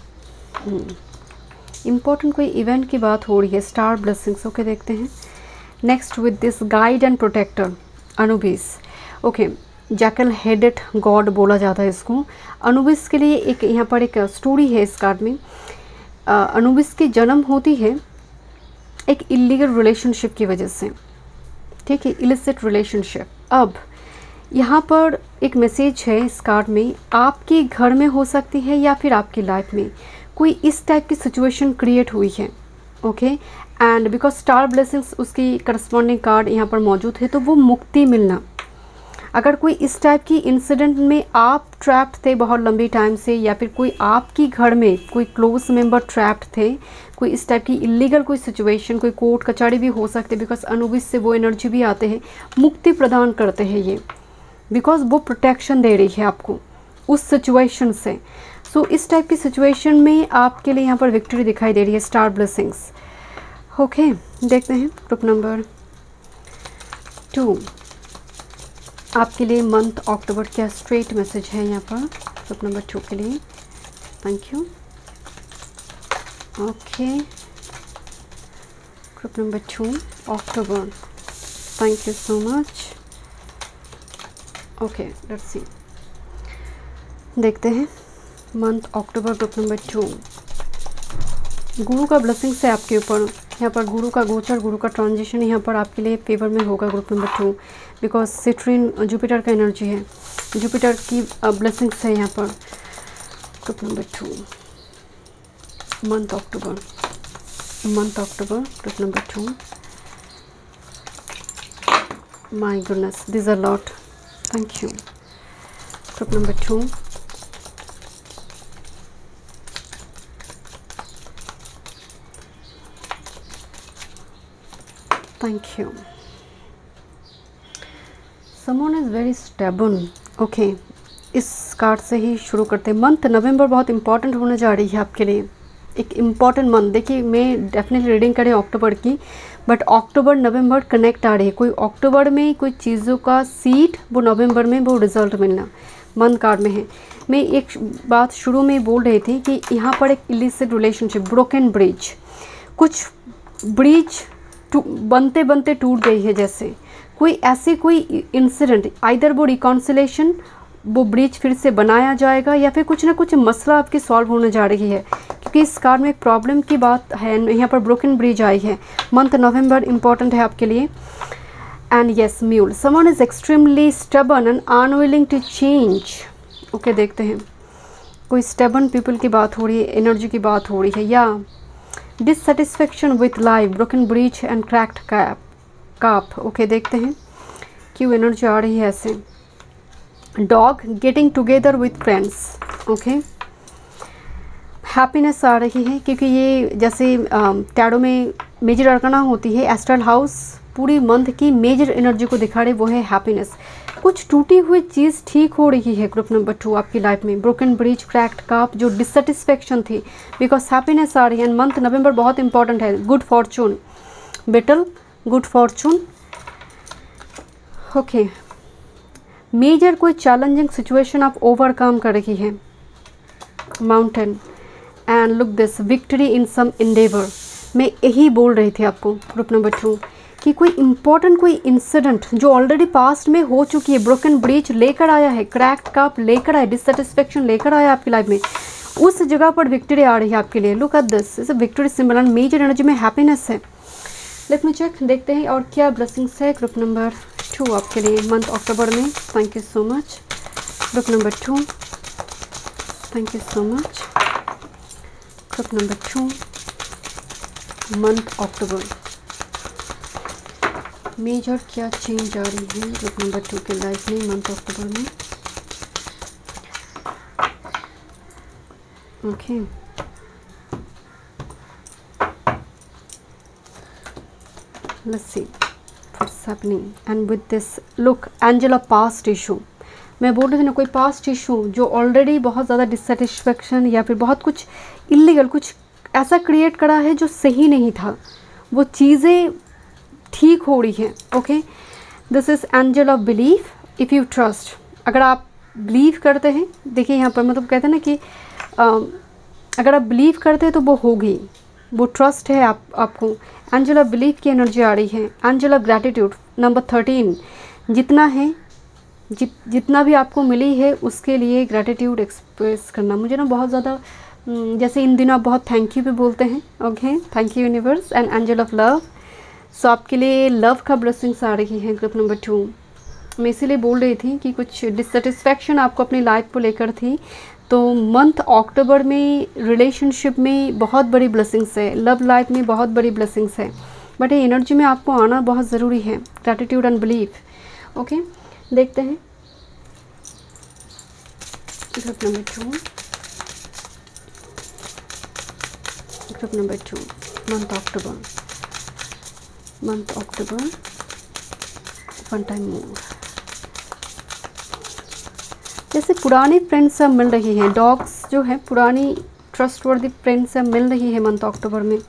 इम्पोर्टेंट कोई इवेंट की बात हो रही है, स्टार ब्लेसिंग्स। ओके, देखते हैं। Next, with this guide and protector Anubis. Okay, jackal headed god बोला जाता है इसको। अनुबिस के लिए एक यहाँ पर एक स्टोरी है इस कार्ड में। अनुबिस की जन्म होती है एक इलीगल रिलेशनशिप की वजह से, ठीक है, इलिसिट रिलेशनशिप। अब यहाँ पर एक मैसेज है इस कार्ड में, आपके घर में हो सकती है या फिर आपकी लाइफ में कोई इस टाइप की सिचुएशन क्रिएट हुई है। Okay, and because star blessings उसकी करस्पॉन्डिंग कार्ड यहाँ पर मौजूद है, तो वो मुक्ति मिलना। अगर कोई इस टाइप की इंसिडेंट में आप ट्रैप्ड थे बहुत लंबी टाइम से, या फिर कोई आपकी घर में कोई क्लोज मेंबर ट्रैप्ड थे, कोई इस टाइप की इलीगल कोई सिचुएशन, कोई कोर्ट कचहरी भी हो सकते, बिकॉज अनुबिस से वो एनर्जी भी आते हैं, मुक्ति प्रदान करते हैं ये, बिकॉज वो प्रोटेक्शन दे रही है आपको उस सिचुएशन से। सो इस टाइप की सिचुएशन में आपके लिए यहाँ पर विक्ट्री दिखाई दे रही है, स्टार ब्लेसिंग्स। ओके, देखते हैं ग्रुप नंबर 2 आपके लिए मंथ अक्टूबर क्या स्ट्रेट मैसेज है यहाँ पर ग्रुप नंबर 2 के लिए। Thank you. Okay, group number 2 October, thank you so much. Okay, let's see, देखते हैं मंथ अक्टूबर ग्रुप नंबर 2। गुरु का ब्लेसिंग से आपके ऊपर, यहाँ पर गुरु का गोचर, गुरु का ट्रांजिशन यहाँ पर आपके लिए फेवर में होगा group number 2, because citrine Jupiter का एनर्जी है, जुपिटर की ब्लेसिंग्स है यहाँ पर group number 2 month October group number 2। My goodness, this are lot. Thank you. Group number 2, thank you. Someone is very stable. Okay, इस card से ही शुरू करते हैं। मंथ नवंबर बहुत इंपॉर्टेंट होने जा रही है आपके लिए, एक इम्पॉर्टेंट मंथ। देखिए, मैं डेफिनेटली रीडिंग करें अक्टूबर की, बट अक्टूबर नवंबर कनेक्ट आ रही है। कोई अक्टूबर में कोई चीज़ों का सीड, वो नवंबर में वो रिजल्ट मिलना मंथ कार्ड में है। मैं एक बात शुरू में बोल रही थी कि यहाँ पर एक इलिसिट रिलेशनशिप, ब्रोकन ब्रिज, कुछ ब्रिज बनते बनते टूट गई है, जैसे कोई ऐसी कोई इंसिडेंट, आइदर वो रिकॉन्सिलेशन, वो ब्रिज फिर से बनाया जाएगा, या फिर कुछ ना कुछ मसला आपकी सॉल्व होने जा रही है, क्योंकि इस कार्ड में एक प्रॉब्लम की बात है। यहाँ पर ब्रोकन ब्रिज आई है। मंथ नवंबर इंपॉर्टेंट है आपके लिए। And yes, mule, someone is extremely stubborn and unwilling to change. Okay, देखते हैं, कोई स्टबर्न पीपल की बात हो रही है, एनर्जी की बात हो रही है, या dissatisfaction with life, broken bridge and cracked cup. Okay, देखते हैं क्यों एनर्जी आ रही है ऐसे। Dog getting together with friends. Okay, happiness आ रही है, क्योंकि ये जैसे टैरो में मेजर अर्कना होती है, एस्ट्रल हाउस पूरी मंथ की मेजर एनर्जी को दिखा रही, वो है हैप्पीनेस। कुछ टूटी हुई चीज़ ठीक हो रही है ग्रुप नंबर 2 आपकी लाइफ में। ब्रोकन ब्रिज, क्रैक्ड काप, जो डिससेटिस्फेक्शन थी, बिकॉज हैप्पीनेस आ रही है। मंथ नवंबर बहुत इंपॉर्टेंट है। Good fortune, battle, good fortune. Okay, major कोई चैलेंजिंग सिचुएशन आप ओवरकम कर रही है, mountain. And look this, victory in some endeavour. मैं यही बोल रही थी आपको ग्रुप नंबर 2 कि कोई इंपॉर्टेंट कोई इंसिडेंट जो ऑलरेडी पास्ट में हो चुकी है, ब्रोकन ब्रिज लेकर आया है, क्रैक्ड कप लेकर आया, डिससेटिस्फेक्शन लेकर आया आपकी लाइफ में, उस जगह पर विक्ट्री आ रही है आपके लिए। लुक एट दिस, इस victory symbol and major energy में हैप्पीनेस है। लेट मी चेक, देखते हैं और क्या ब्लेसिंग्स है ग्रुप नंबर 2 आपके लिए मंथ अक्टूबर में। Thank you so much. Group number 2, thank you so much. Group number 2, month October, major क्या चेंज आ रही है ग्रुप नंबर 2 के लाइफ में मंथ अक्टूबर में। Okay, let's see what's happening and with this look angel of past issue. मैं बोल रही थी ना, कोई पास्ट इशू जो ऑलरेडी बहुत ज़्यादा डिससेटिस्फेक्शन या फिर बहुत कुछ इलीगल कुछ ऐसा क्रिएट करा है जो सही नहीं था, वो चीज़ें ठीक हो रही हैं। Okay, this is angel of belief if you trust. अगर आप बिलीव करते हैं, देखिए यहाँ पर मतलब कहते हैं ना कि अगर आप बिलीव करते हैं तो वो होगी, वो ट्रस्ट है आपको। एंजल ऑफ बिलीफ की एनर्जी आ रही है। एंजल ऑफ ग्रैटिट्यूड नंबर 13, जितना है जितना भी आपको मिली है उसके लिए ग्रैटिट्यूड एक्सप्रेस करना। मुझे ना बहुत ज़्यादा जैसे इन दिनों आप बहुत थैंक यू भी बोलते हैं। Okay, thank you universe. And angel of love, so आपके लिए लव का ब्लेसिंग्स आ रही है ग्रुप नंबर 2। मैं इसीलिए बोल रही थी कि कुछ डिससेटिस्फैक्शन आपको अपनी लाइफ को लेकर थी, तो मंथ अक्टूबर में रिलेशनशिप में बहुत बड़ी ब्लेसिंग्स है, लव लाइफ में बहुत बड़ी ब्लेसिंग्स है, बट ये एनर्जी में आपको आना बहुत ज़रूरी है। Gratitude and belief. ओके, देखते हैं group number 2, group number 2 month October, month October, one time more. जैसे पुरानी फ्रेंड्स सब मिल रही हैं, डॉग्स जो है पुरानी ट्रस्टवर्दी फ्रेंड्स सब मिल रही है मंथ अक्टूबर में।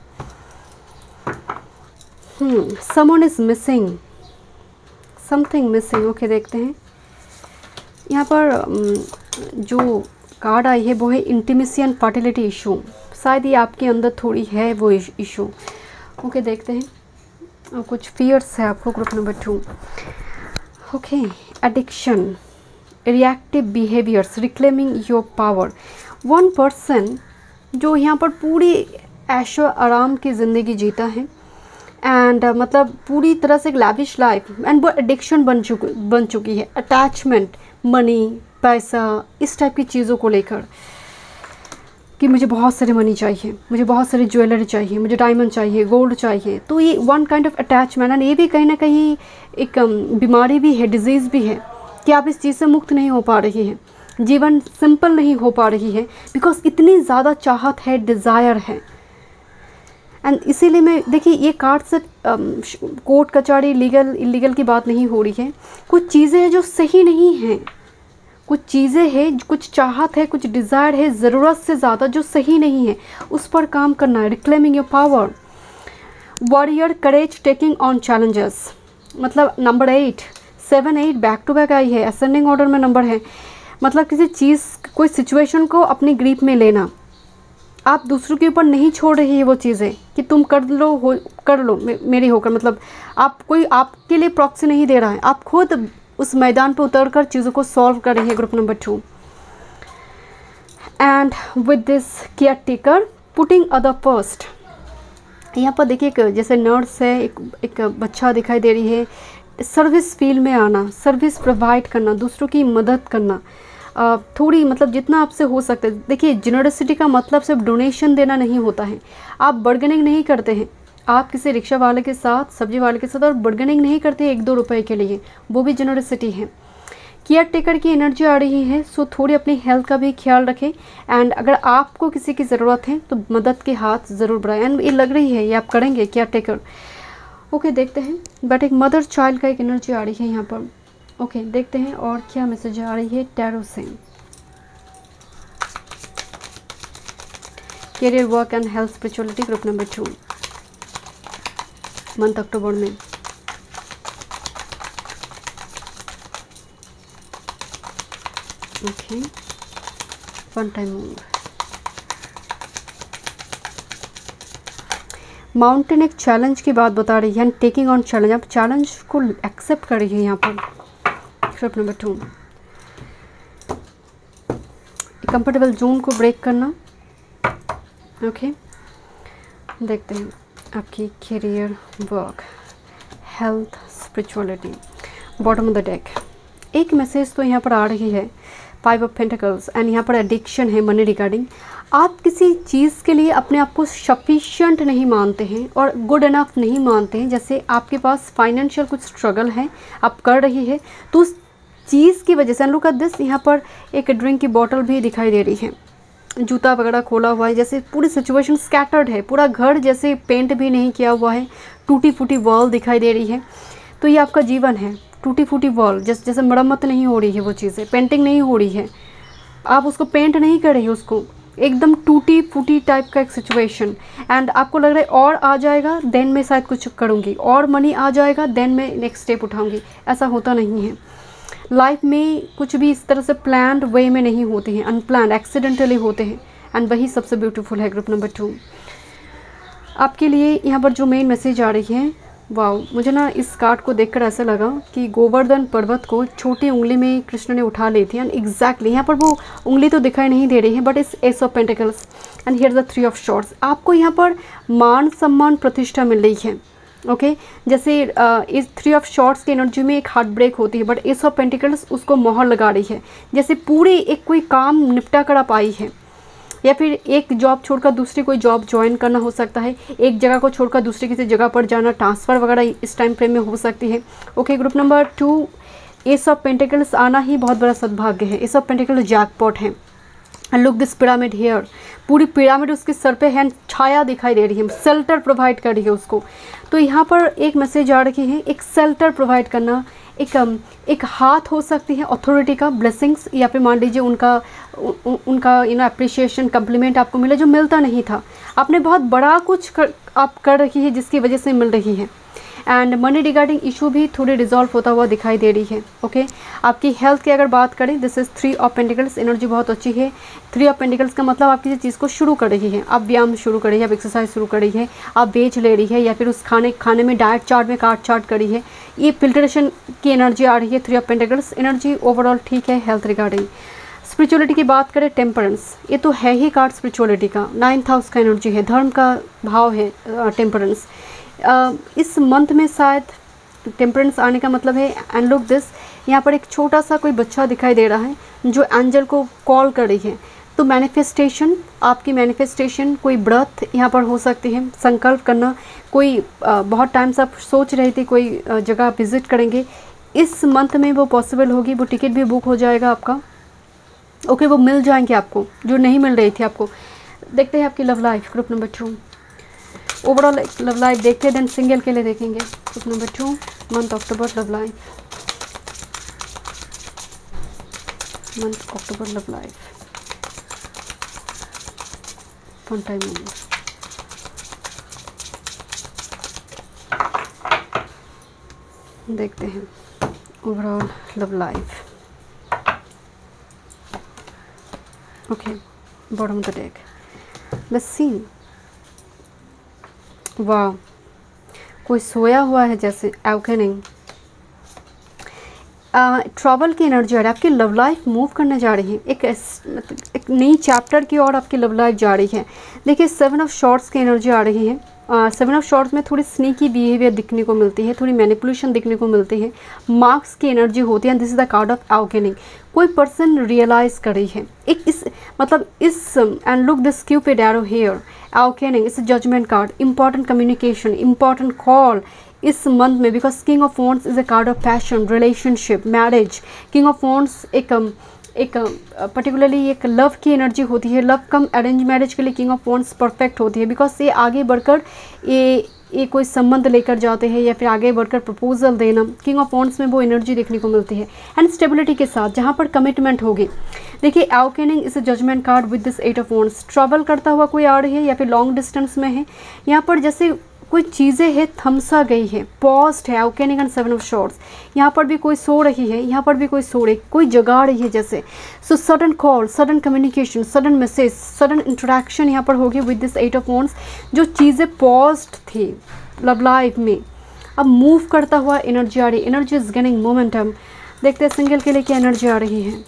Someone is missing, something missing. Okay, देखते हैं यहाँ पर जो कार्ड आई है वो है इंटीमेसी एंड फर्टिलिटी इशू। शायद ये आपके अंदर थोड़ी है वो इशू। ओके, देखते हैं। और कुछ फियर्स है आपको group number 2। Okay, addiction, reactive behaviours, reclaiming your power. One person जो यहाँ पर पूरी ऐशो आराम की ज़िंदगी जीता है एंड मतलब पूरी तरह से एक लैविश लाइफ, एंड वो एडिक्शन बन चुकी है। अटैचमेंट, मनी, पैसा, इस टाइप की चीज़ों को लेकर कि मुझे बहुत सारी मनी चाहिए, मुझे बहुत सारी ज्वेलरी चाहिए, मुझे डायमंड चाहिए, गोल्ड चाहिए। तो ये one kind of attachment, and ये भी कहीं ना कहीं एक बीमारी भी है, डिजीज़ भी है कि आप इस चीज़ से मुक्त नहीं हो पा रही हैं, जीवन सिंपल नहीं हो पा रही है, बिकॉज इतनी ज़्यादा चाहत है, डिज़ायर है। एंड इसीलिए मैं देखिए ये कार्ड से कोर्ट कचहरी, लीगल इलीगल की बात नहीं हो रही है। कुछ चीज़ें हैं जो सही नहीं हैं, कुछ चीज़ें हैं, कुछ चाहत है, कुछ डिज़ायर है ज़रूरत से ज़्यादा जो सही नहीं है, उस पर काम करना है। Reclaiming your power, warrior, courage, taking on challenges. मतलब नंबर 8, 7, 8 बैक टू बैक आई है, असेंडिंग ऑर्डर में नंबर है। मतलब किसी चीज़, कोई सिचुएशन को अपनी ग्रिप में लेना। आप दूसरों के ऊपर नहीं छोड़ रही है वो चीज़ें कि तुम कर लो मेरी होकर। मतलब आप कोई आपके लिए प्रॉक्सी नहीं दे रहा है, आप खुद उस मैदान पर उतरकर चीज़ों को सॉल्व कर रही है group number 2। And with this caretaker, putting other first. यहाँ पर देखिए जैसे नर्स है, एक बच्चा दिखाई दे रही है। सर्विस फील्ड में आना, सर्विस प्रोवाइड करना, दूसरों की मदद करना, थोड़ी मतलब जितना आपसे हो सकता है। देखिए जेनरसिटी का मतलब सिर्फ डोनेशन देना नहीं होता है। आप बर्गेनिंग नहीं करते हैं, आप किसी रिक्शा वाले के साथ, सब्जी वाले के साथ और बर्गेनिंग नहीं करते 1-2 रुपए के लिए, वो भी जेनरसिटी है। केयर टेकर की एनर्जी आ रही है, सो थोड़ी अपनी हेल्थ का भी ख्याल रखें। एंड अगर आपको किसी की ज़रूरत है तो मदद के हाथ ज़रूर बढ़ाएं। एंड ये लग रही है ये आप करेंगे केयर टेकर। ओके, देखते हैं। बट एक मदर चाइल्ड का एक एनर्जी आ रही है यहाँ पर। ओके, देखते हैं और क्या मैसेज आ रही है टैरो से। Career, work and health, spirituality, group number 2 month October में। Okay, one time move. Mountain एक चैलेंज की बात बता रही है, एंड टेकिंग ऑन चैलेंज। आप चैलेंज को एक्सेप्ट कर रही है यहाँ पर ग्रुप नंबर 2। कंफर्टेबल जोन को ब्रेक करना। ओके, देखते हैं आपकी career, work, health, spirituality, bottom of the deck. एक मैसेज तो यहाँ पर आ रही है 5 ऑफ पेंटिकल्स, एंड यहाँ पर एडिक्शन है मनी रिगार्डिंग। आप किसी चीज़ के लिए अपने आप को सफिशिएंट नहीं मानते हैं और गुड इनफ नहीं मानते हैं। जैसे आपके पास फाइनेंशियल कुछ स्ट्रगल है, आप कर रही है, तो उस चीज़ की वजह से, लुक एट दिस, यहाँ पर एक ड्रिंक की बोतल भी दिखाई दे रही है, जूता वगैरह खोला हुआ है, जैसे पूरी सिचुएशन स्कैटर्ड है, पूरा घर जैसे पेंट भी नहीं किया हुआ है, टूटी फूटी वॉल दिखाई दे रही है। तो ये आपका जीवन है, टूटी फूटी वॉल, जैसे मरम्मत नहीं हो रही है, वो चीज़ें पेंटिंग नहीं हो रही है, आप उसको पेंट नहीं कर रही है, उसको एकदम टूटी फूटी टाइप का एक सिचुएशन। एंड आपको लग रहा है और आ जाएगा देन मैं शायद कुछ करूँगी, और मनी आ जाएगा देन मैं नेक्स्ट स्टेप उठाऊँगी। ऐसा होता नहीं है लाइफ में, कुछ भी इस तरह से प्लान्ड वे में नहीं होते हैं, अनप्लान्ड एक्सीडेंटली होते हैं। एंड वही सबसे ब्यूटीफुल है। ग्रुप नंबर 2 आपके लिए यहाँ पर जो मेन मैसेज आ रही है, वाओ, मुझे ना इस कार्ड को देखकर ऐसा लगा कि गोवर्धन पर्वत को छोटी उंगली में कृष्ण ने उठा ली थी। एंड एग्जैक्टली यहाँ पर वो उंगली तो दिखाई नहीं दे रही है, बट इस ace of pentacles and here the 3 of swords. आपको यहाँ पर मान सम्मान प्रतिष्ठा मिल रही है। ओके जैसे इस 3 ऑफ शॉर्ट्स की एनर्जी में एक हार्ट ब्रेक होती है, बट एस ऑफ पेंटिकल्स उसको मोहर लगा रही है। जैसे पूरी एक कोई काम निपटा कर आप आई है, या फिर एक जॉब छोड़कर दूसरी कोई जॉब ज्वाइन करना हो सकता है, एक जगह को छोड़कर दूसरी किसी जगह पर जाना, ट्रांसफ़र वगैरह इस टाइम फ्रेम में हो सकती है। Okay group number 2 ace of pentacles आना ही बहुत बड़ा सद्भाग्य है। एस ऑफ पेंटिकल्स जैकपॉट है। लुक दिस पिरामिड हेयर, पूरी पिरामिड उसके सर पे है, छाया दिखाई दे रही है, शेल्टर प्रोवाइड कर रही है उसको। तो यहाँ पर एक मैसेज आ रही है, एक शेल्टर प्रोवाइड करना, एक हाथ हो सकती है अथॉरिटी का, ब्लेसिंग्स, या फिर मान लीजिए उनका अप्रिशिएशन, कम्प्लीमेंट आपको मिला जो मिलता नहीं था। आपने बहुत बड़ा कुछ आप कर रही है जिसकी वजह से मिल रही है। एंड मनी रिगार्डिंग इशू भी थोड़ी रिजॉल्व होता हुआ दिखाई दे रही है। ओके आपकी हेल्थ की अगर बात करें, this is 3 of pentacles, energy बहुत अच्छी है। 3 ऑफ पेंटिकल्स का मतलब आप किसी चीज़ को शुरू कर रही है, आप व्यायाम शुरू कर रही है, आप एक्सरसाइज शुरू कर रही है, आप बेच ले रही है, या फिर उस खाने में डाइट चार्ट में कार्ड चार्ट करी है। ये फिल्ट्रेशन की एनर्जी आ रही है। 3 ऑफ पेंटिकल्स एनर्जी ओवरऑल ठीक है। हेल्थ रिगार्डिंग स्पिरिचुअलिटी की बात करें, टेम्परेंस, ये तो है ही कार्ड स्पिरिचुअलिटी का, 9th हाउस का एनर्जी है, धर्म का भाव है टेम्परेंस। इस मंथ में शायद टेम्परेंस आने का मतलब है। एंड लुक दिस, यहाँ पर एक छोटा सा कोई बच्चा दिखाई दे रहा है जो एंजल को कॉल कर रही है। तो मैनिफेस्टेशन, आपकी मैनिफेस्टेशन, कोई व्रत यहाँ पर हो सकती है, संकल्प करना, कोई बहुत टाइम से आप सोच रही थी कोई जगह आप विज़िट करेंगे, इस मंथ में वो पॉसिबल होगी, वो टिकट भी बुक हो जाएगा आपका। ओके वो मिल जाएंगे आपको जो नहीं मिल रही थी आपको। देखते हैं आपकी love life, group number 2 overall love life देखते हैं, देन सिंगल के लिए देखेंगे। Group number 2 month October love life, month October love life, one time moment. देखते हैं overall love life. Okay bottom of the deck, let's see. वाह, कोई सोया हुआ है जैसे, अवेकनिंग, ट्रैवल की एनर्जी आ रही है। आपकी लव लाइफ मूव करने जा रही है, एक नई चैप्टर की ओर आपकी लव लाइफ जा रही है। देखिए 7 ऑफ शॉर्ट्स की एनर्जी आ रही है। 7 ऑफ शॉर्ट्स में थोड़ी स्नीकी बिहेवियर दिखने को मिलती है, थोड़ी मैनिपुलेशन दिखने को मिलती है, मार्क्स की एनर्जी होती है। This is the card of awakening, कोई पर्सन रियलाइज कर रही है एक इस and look this cupid arrow here, awakening is judgement card, important communication, important call इस मंथ में, because king of wands is a card of passion, relationship, marriage. King of wands एक particularly एक love की energy होती है, love कम arrange marriage के लिए king of wands perfect होती है, बिकॉज ये आगे बढ़कर ये कोई संबंध लेकर जाते हैं या फिर आगे बढ़कर प्रपोजल देना, किंग ऑफ वॉन्ड्स में वो एनर्जी देखने को मिलती है। एंड स्टेबिलिटी के साथ जहाँ पर कमिटमेंट होगी। देखिए awakening is judgement card with this 8 of wands, travel करता हुआ कोई आ रही है या फिर लॉन्ग डिस्टेंस में है, यहाँ पर जैसे कोई चीज़ें है थमसा गई है, पॉज्ड है। अवेकनिंग एंड 7 ऑफ शॉर्ट्स, यहाँ पर भी कोई सो रही है, यहाँ पर भी कोई सो रही, कोई जगा रही है जैसे। So sudden call, sudden communication, sudden message, sudden interaction यहाँ पर होगी विद दिस 8 ऑफ वॉन्ड्स। जो चीज़ें पॉज्ड थी लव लाइफ में अब मूव करता हुआ एनर्जी आ रही है, एनर्जी इज गेनिंग मोमेंटम। देखते हैं सिंगल के लिए क्या एनर्जी आ रही है।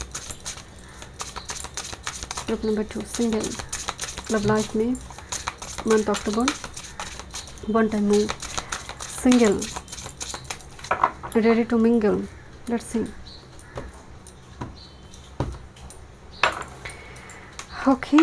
Group number 2 single love life में month October, one time move, single, ready to mingle, let's see। Okay.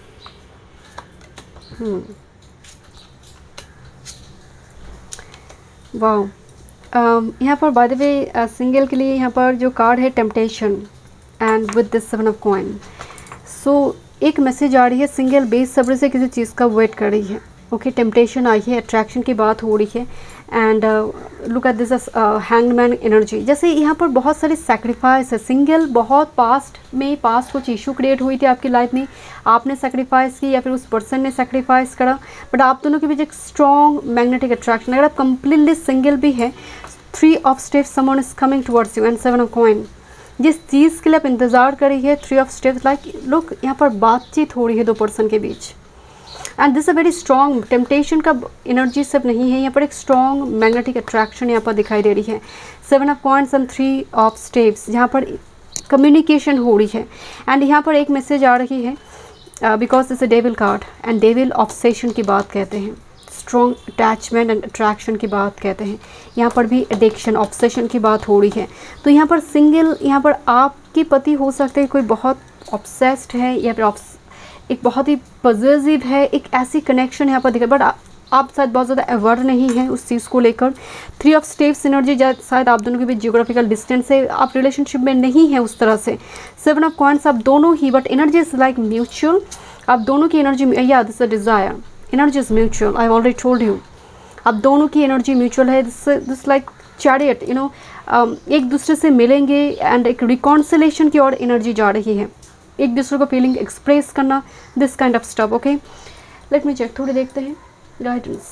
Wow, यहाँ पर बाय द वे सिंगल के लिए यहाँ पर जो कार्ड है temptation and with this 7 of coin. So एक मैसेज आ रही है, सिंगल बेसब्री से किसी चीज़ का वेट कर रही है। ओके, टेम्पटेशन आई है, अट्रैक्शन की बात हो रही है and look at this hangman energy. जैसे यहाँ पर बहुत सारे सेक्रीफाइस है। सिंगल बहुत पास्ट कुछ इशू क्रिएट हुई थी आपकी लाइफ में, आपने सेक्रीफाइस की या फिर उस पर्सन ने सेक्रीफाइस करा, बट आप दोनों के बीच एक स्ट्रॉन्ग मैग्नेटिक अट्रैक्शन। अगर आप कंप्लीटली सिंगल भी है, 3 of steps someone is coming towards you and 7 of coin. जिस चीज़ के लिए आप इंतज़ार कर रही है, 3 ऑफ स्टेप्स लाइक लुक, यहाँ पर बातचीत हो रही है 2 पर्सन के बीच and this a very strong temptation का एनर्जी सब नहीं है, यहाँ पर एक स्ट्रॉन्ग मैग्नेटिक अट्रैक्शन यहाँ पर दिखाई दे रही है। 7 of coins and 3 of steps, जहाँ पर कम्युनिकेशन हो रही है एंड यहाँ पर एक मैसेज आ रही है because this a devil card and devil obsession की बात कहते हैं, स्ट्रॉन्ग अटैचमेंट एंड अट्रैक्शन की बात कहते हैं। यहाँ पर भी एडिक्शन ऑब्सेशन की बात हो रही है। तो यहाँ पर सिंगल, यहाँ पर आपके पति हो सकते हैं कोई बहुत ऑब्सेस्ड है या फिर एक बहुत ही पॉजिटिव है, एक ऐसी कनेक्शन यहाँ पर दिखा, बट आप शायद बहुत ज़्यादा अवेयर नहीं है उस चीज़ को लेकर। 3 ऑफ स्टेप्स एनर्जी, शायद आप दोनों के बीच जियोग्राफिकल डिस्टेंस है, आप रिलेशनशिप में नहीं है उस तरह से। 7 ऑफ कॉइन्स, आप दोनों ही, but energy is like mutual, आप दोनों की एनर्जी, या this a desire, energy is mutual, I already told you, आप दोनों की एनर्जी म्यूचुअल है। This like chariot, you know, एक दूसरे से मिलेंगे एंड एक रिकॉन्सिलेशन की ओर एनर्जी जा रही है, एक दूसरे को फीलिंग एक्सप्रेस करना, this kind of stuff. Okay, let me check, थोड़े देखते हैं गाइडेंस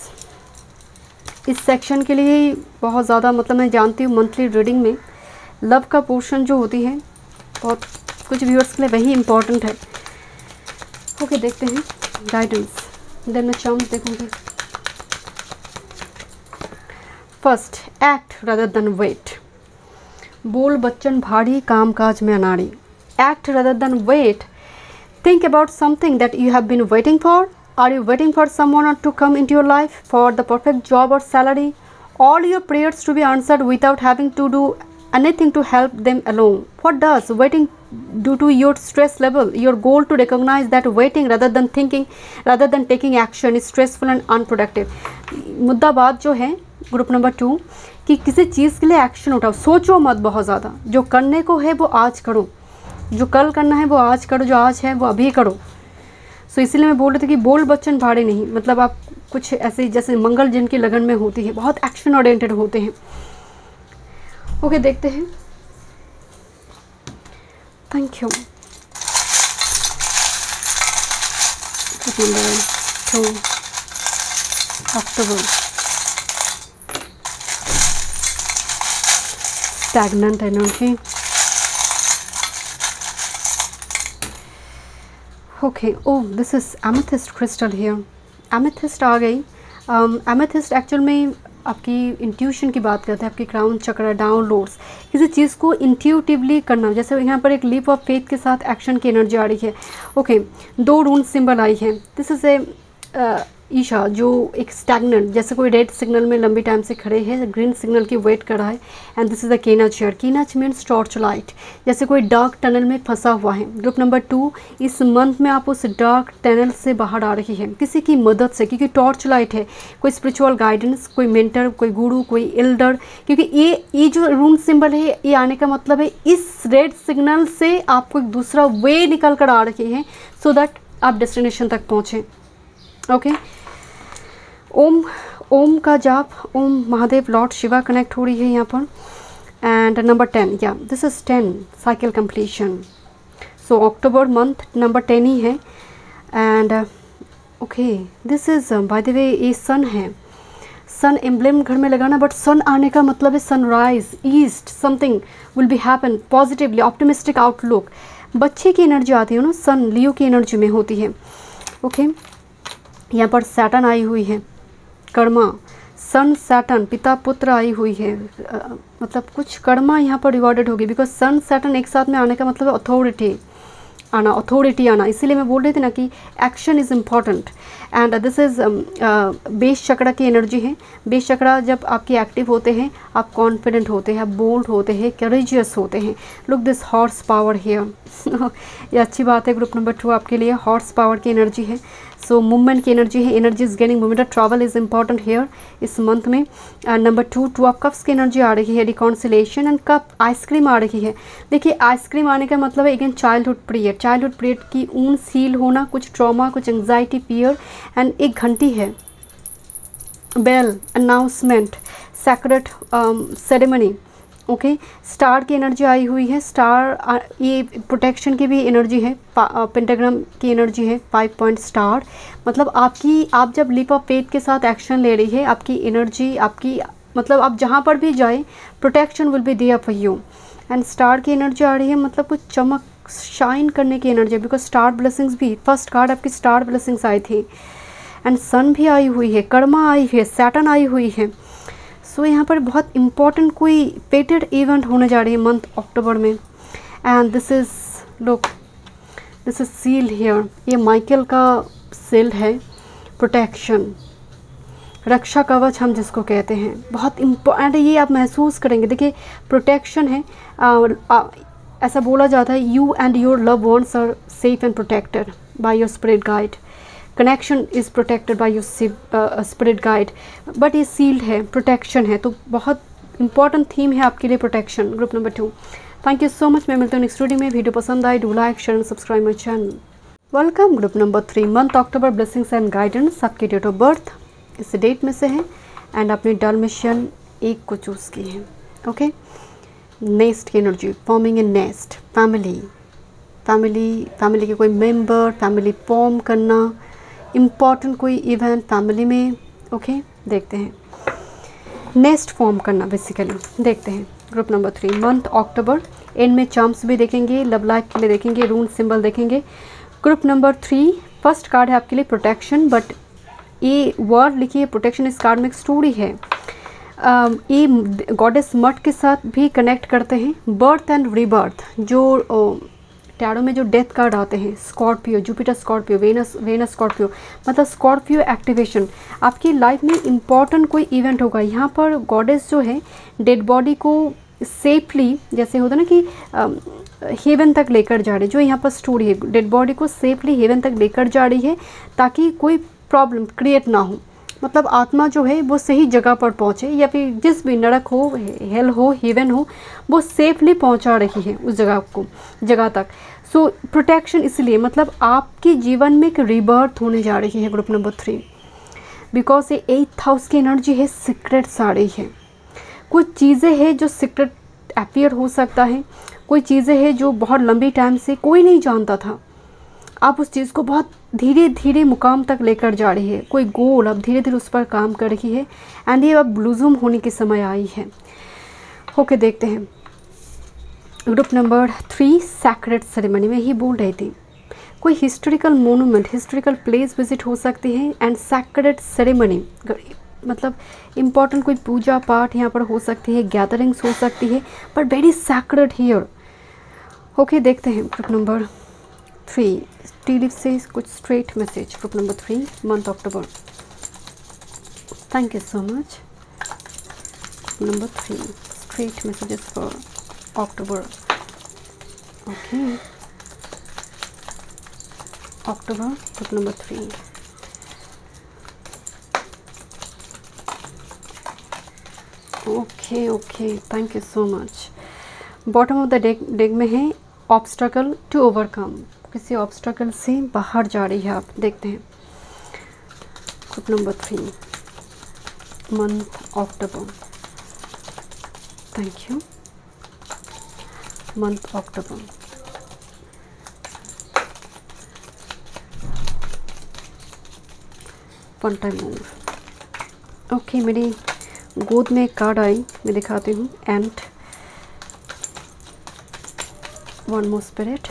इस सेक्शन के लिए। बहुत ज़्यादा, मतलब मैं जानती हूँ मंथली रीडिंग में लव का पोर्शन जो होती है, बहुत कुछ व्यूअर्स के लिए वही इम्पॉर्टेंट है। ओके, देखते हैं गाइडेंस, देन मैं चार्म्स देखूँगी। First, act rather than wait, बोल बच्चन भारी, काम काज में अनाड़ी। Act rather than wait. Think about something that you have been waiting for. Are you waiting for someone to come into your life for the perfect job or salary? All your prayers to be answered without having to do anything to help them alone. What does waiting do to your stress level? Your goal to recognize that waiting rather than thinking, rather than taking action is stressful and unproductive. मुद्दा बात जो है group number 2 कि किसी चीज़ के लिए action उठाओ, सोचो मत बहुत ज़्यादा, जो करने को है वो आज करो, जो कल करना है वो आज करो, जो आज है वो अभी करो। सो इसीलिए मैं बोल रही थी कि बोल बच्चन भाड़े नहीं, मतलब आप कुछ ऐसे जैसे मंगल जिनकी लगन में होती है, बहुत एक्शन ओरिएंटेड होते हैं। ओके, देखते हैं। Thank you. Number 2 October, stagnant energy. Okay, oh this is amethyst crystal here, amethyst आ गई। एमेथिस्ट एक्चुअल में आपकी इंट्यूशन की बात करते हैं, आपकी क्राउन चक्र, डाउनलोड्स, किसी चीज़ को इंट्यूटिवली करना, जैसे यहाँ पर एक लीप ऑफ फेथ के साथ एक्शन की एनर्जी आ रही है। ओके, 2 रून सिंबल आई है। दिस इज़ ए ईशा, जो एक स्टैग्नेंट, जैसे कोई रेड सिग्नल में लंबी टाइम से खड़े हैं, ग्रीन सिग्नल की वेट कर रहा है। एंड दिस इज़ द कीनच चेयर, कीनच मीन्स टॉर्च लाइट, जैसे कोई डार्क टनल में फंसा हुआ है। ग्रुप नंबर 2, इस मंथ में आप उस डार्क टनल से बाहर आ रही है किसी की मदद से, क्योंकि टॉर्च लाइट है, कोई स्पिरिचुअल गाइडेंस, कोई मेंटर, कोई गुरु, कोई एल्डर, क्योंकि ये जो रून सिंबल है, ये आने का मतलब है इस रेड सिग्नल से आपको एक दूसरा वे निकल कर आ रही है, सो दैट आप डेस्टिनेशन तक पहुँचें। ओके, ओम का जाप, ओम महादेव लॉर्ड शिवा कनेक्ट हो रही है यहाँ पर। एंड नंबर 10, या this is 10 cycle completion. So October month number 10 ही है। And okay, this is by the way ये सन है, सन एम्ब्लेम घर में लगाना, बट सन आने का मतलब है sunrise, east, something will be happen positively, optimistic outlook. बच्चे की एनर्जी आती है ना, सन लियो की एनर्जी में होती है। ओके, यहाँ पर सैटर्न आई हुई है, कर्मा, सन सैटर्न, पिता पुत्र आई हुई है, मतलब कुछ कर्मा यहाँ पर रिवॉर्डेड होगी, बिकॉज सन सैटर्न एक साथ में आने का मतलब है अथॉरिटी आना, इसीलिए मैं बोल रही थी ना कि action is important. And this is base chakra की एनर्जी है। बेस चक्र जब आपकी एक्टिव होते हैं, आप कॉन्फिडेंट होते हैं, आप बोल्ड होते हैं, करेजियस होते हैं। Look this horse power here ये अच्छी बात है। ग्रुप नंबर 2 आपके लिए हॉर्स पावर की एनर्जी है। सो मूवमेंट की एनर्जी है, energy is gaining movement, travel is important here इस मंथ में। नंबर 2 ऑफ कप्स की एनर्जी आ रही है, रिकॉन्सिलेशन एंड कप, आइसक्रीम आ रही है। देखिए आइसक्रीम आने का मतलब है अगेन चाइल्डहुड पीरियड की ऊन सील होना, कुछ ट्रॉमा, कुछ एंग्जाइटी, फियर। एंड एक घंटी है, bell, announcement, sacred ceremony. Okay, star की एनर्जी आई हुई है। स्टार ये प्रोटेक्शन की भी एनर्जी है, पेंटाग्राम की एनर्जी है, 5 पॉइंट स्टार। मतलब आप जब लीप ऑफ फेथ के साथ एक्शन ले रही है, आपकी एनर्जी, आपकी मतलब आप जहाँ पर भी जाए protection will be there for you. And star की एनर्जी आ रही है, मतलब कुछ चमक, शाइन करने की एनर्जी, बिकॉज स्टार ब्लेसिंग्स भी, फर्स्ट कार्ड आपकी स्टार ब्लेसिंग्स आई थी। एंड सन भी आई हुई है, कर्मा आई है, सैटर्न आई हुई है। सो यहाँ पर बहुत इंपॉर्टेंट कोई पेटेड इवेंट होने जा रही है मंथ अक्टूबर में। And this is look, this is seal here, ये माइकल का सील है, प्रोटेक्शन, रक्षा कवच हम जिसको कहते हैं, बहुत इम्पोर्टेंट। ये आप महसूस करेंगे, देखिए प्रोटेक्शन है। ऐसा बोला जाता है, you and your love ones are safe and protected by your spirit guide, connection is protected by your spirit guide. But ये सील्ड है, प्रोटेक्शन है, तो बहुत इंपॉर्टेंट थीम है आपके लिए protection. Group number 2, thank you so much. मैं मिलता हूँ नेक्स्ट वीडियो में। वीडियो पसंद आए do like share and subscribe my channel. Welcome. Group number 3 month October blessings and guidance, आपकी डेट ऑफ बर्थ इस डेट में से है एंड आपने डाल्मेशियन 1 को चूज़ की है। ओके, नेस्ट की energy, forming a nest, family के कोई मेंबर, फैमिली फॉर्म करना, इम्पॉर्टेंट कोई इवेंट फैमिली में। ओके, देखते हैं नेस्ट फॉर्म करना बेसिकली। देखते हैं group number 3 month October, and में चार्म्स भी देखेंगे, लव लाइफ के लिए देखेंगे, रून सिंबल देखेंगे। ग्रुप नंबर 3 फर्स्ट कार्ड है आपके लिए प्रोटेक्शन, बट ये वर्ड लिखिए प्रोटेक्शन, इस कार्ड में एक स्टोरी है। ये गॉडेस मट के साथ भी कनेक्ट करते हैं, बर्थ एंड रीबर्थ। जो टैरो में जो डेथ कार्ड आते हैं, Scorpio, Jupiter Scorpio, Venus Scorpio, मतलब स्कॉर्पियो एक्टिवेशन, आपकी लाइफ में इम्पॉर्टेंट कोई इवेंट होगा। यहाँ पर गॉडेस जो है डेड बॉडी को सेफली, जैसे होता है ना कि हेवन तक लेकर जा रही है, जो यहाँ पर स्टोरी है, डेड बॉडी को सेफली हेवन तक लेकर जा रही है ताकि कोई प्रॉब्लम क्रिएट ना हो। मतलब आत्मा जो है वो सही जगह पर पहुँचे, या फिर जिस भी नरक हो, हेल हो, हेवन हो, वो सेफली पहुँचा रही है उस जगह तक। सो प्रोटेक्शन इसलिए, मतलब आपके जीवन में एक रीबर्थ होने जा रही है ग्रुप नंबर 3, बिकॉज ये 8th हाउस की एनर्जी है, सीक्रेट्स आ रही है। कुछ चीज़ें हैं जो सीक्रेट अपीयर हो सकता है, कोई चीज़ें हैं जो बहुत लंबी टाइम से कोई नहीं जानता था, आप उस चीज़ को बहुत धीरे धीरे मुकाम तक लेकर जा रही है, कोई गोल अब धीरे धीरे उस पर काम कर रही है, एंड ये अब ब्लूजूम होने की समय आई है। ओके, देखते हैं ग्रुप नंबर 3 सैक्रेड सेरेमनी में ही बोल रही थी, कोई historical monument, historical place visit हो सकती है, एंड सैक्रेड सेरेमनी मतलब इम्पॉर्टेंट कोई पूजा पाठ यहाँ पर हो सकती है, गैदरिंग्स हो सकती है, but very sacred here. Okay, देखते हैं ग्रुप नंबर 3 टी लीफ से कुछ straight message group number 3 month October. Thank you so much. Number 3 straight messages for October. Okay, October group number 3। Okay, thank you so much. Bottom of the deck में है obstacle to overcome, किसी obstacle से बाहर जा रही है आप। देखते हैं group number 3 month October. Thank you. Month October, one time move. Okay, मेरी गोद में एक कार्ड आई, मैं दिखाती हूँ, and one more spirit,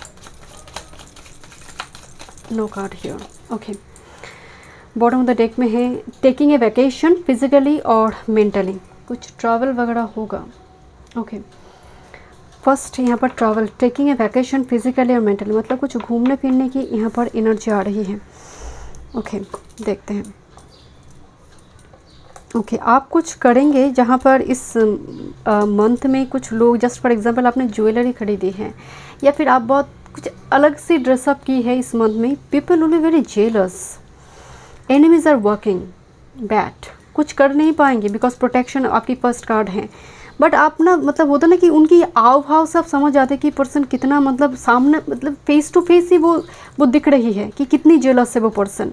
no card here. Okay, bottom of the deck में है टेकिंग ए वैकेशन फिजिकली और मेंटली, कुछ ट्रैवल वगैरह होगा। ओके, फर्स्ट यहाँ पर travel, taking a vacation physically और मेंटली, मतलब कुछ घूमने फिरने की यहाँ पर एनर्जी आ रही है। ओके देखते हैं। ओके आप कुछ करेंगे जहाँ पर इस मंथ में कुछ लोग, जस्ट फॉर एग्जांपल आपने ज्वेलरी खरीदी है या फिर आप बहुत कुछ अलग सी ड्रेसअप की है इस मंथ में, people will be very jealous, enemies are working bad, कुछ कर नहीं पाएंगे बिकॉज प्रोटेक्शन आपकी फर्स्ट कार्ड है। बट आप ना मतलब होता ना कि उनकी आव भाव से आप समझ जाते कि पर्सन कितना मतलब सामने मतलब फेस टू फेस ही वो दिख रही है कि कितनी जेलस है वो person.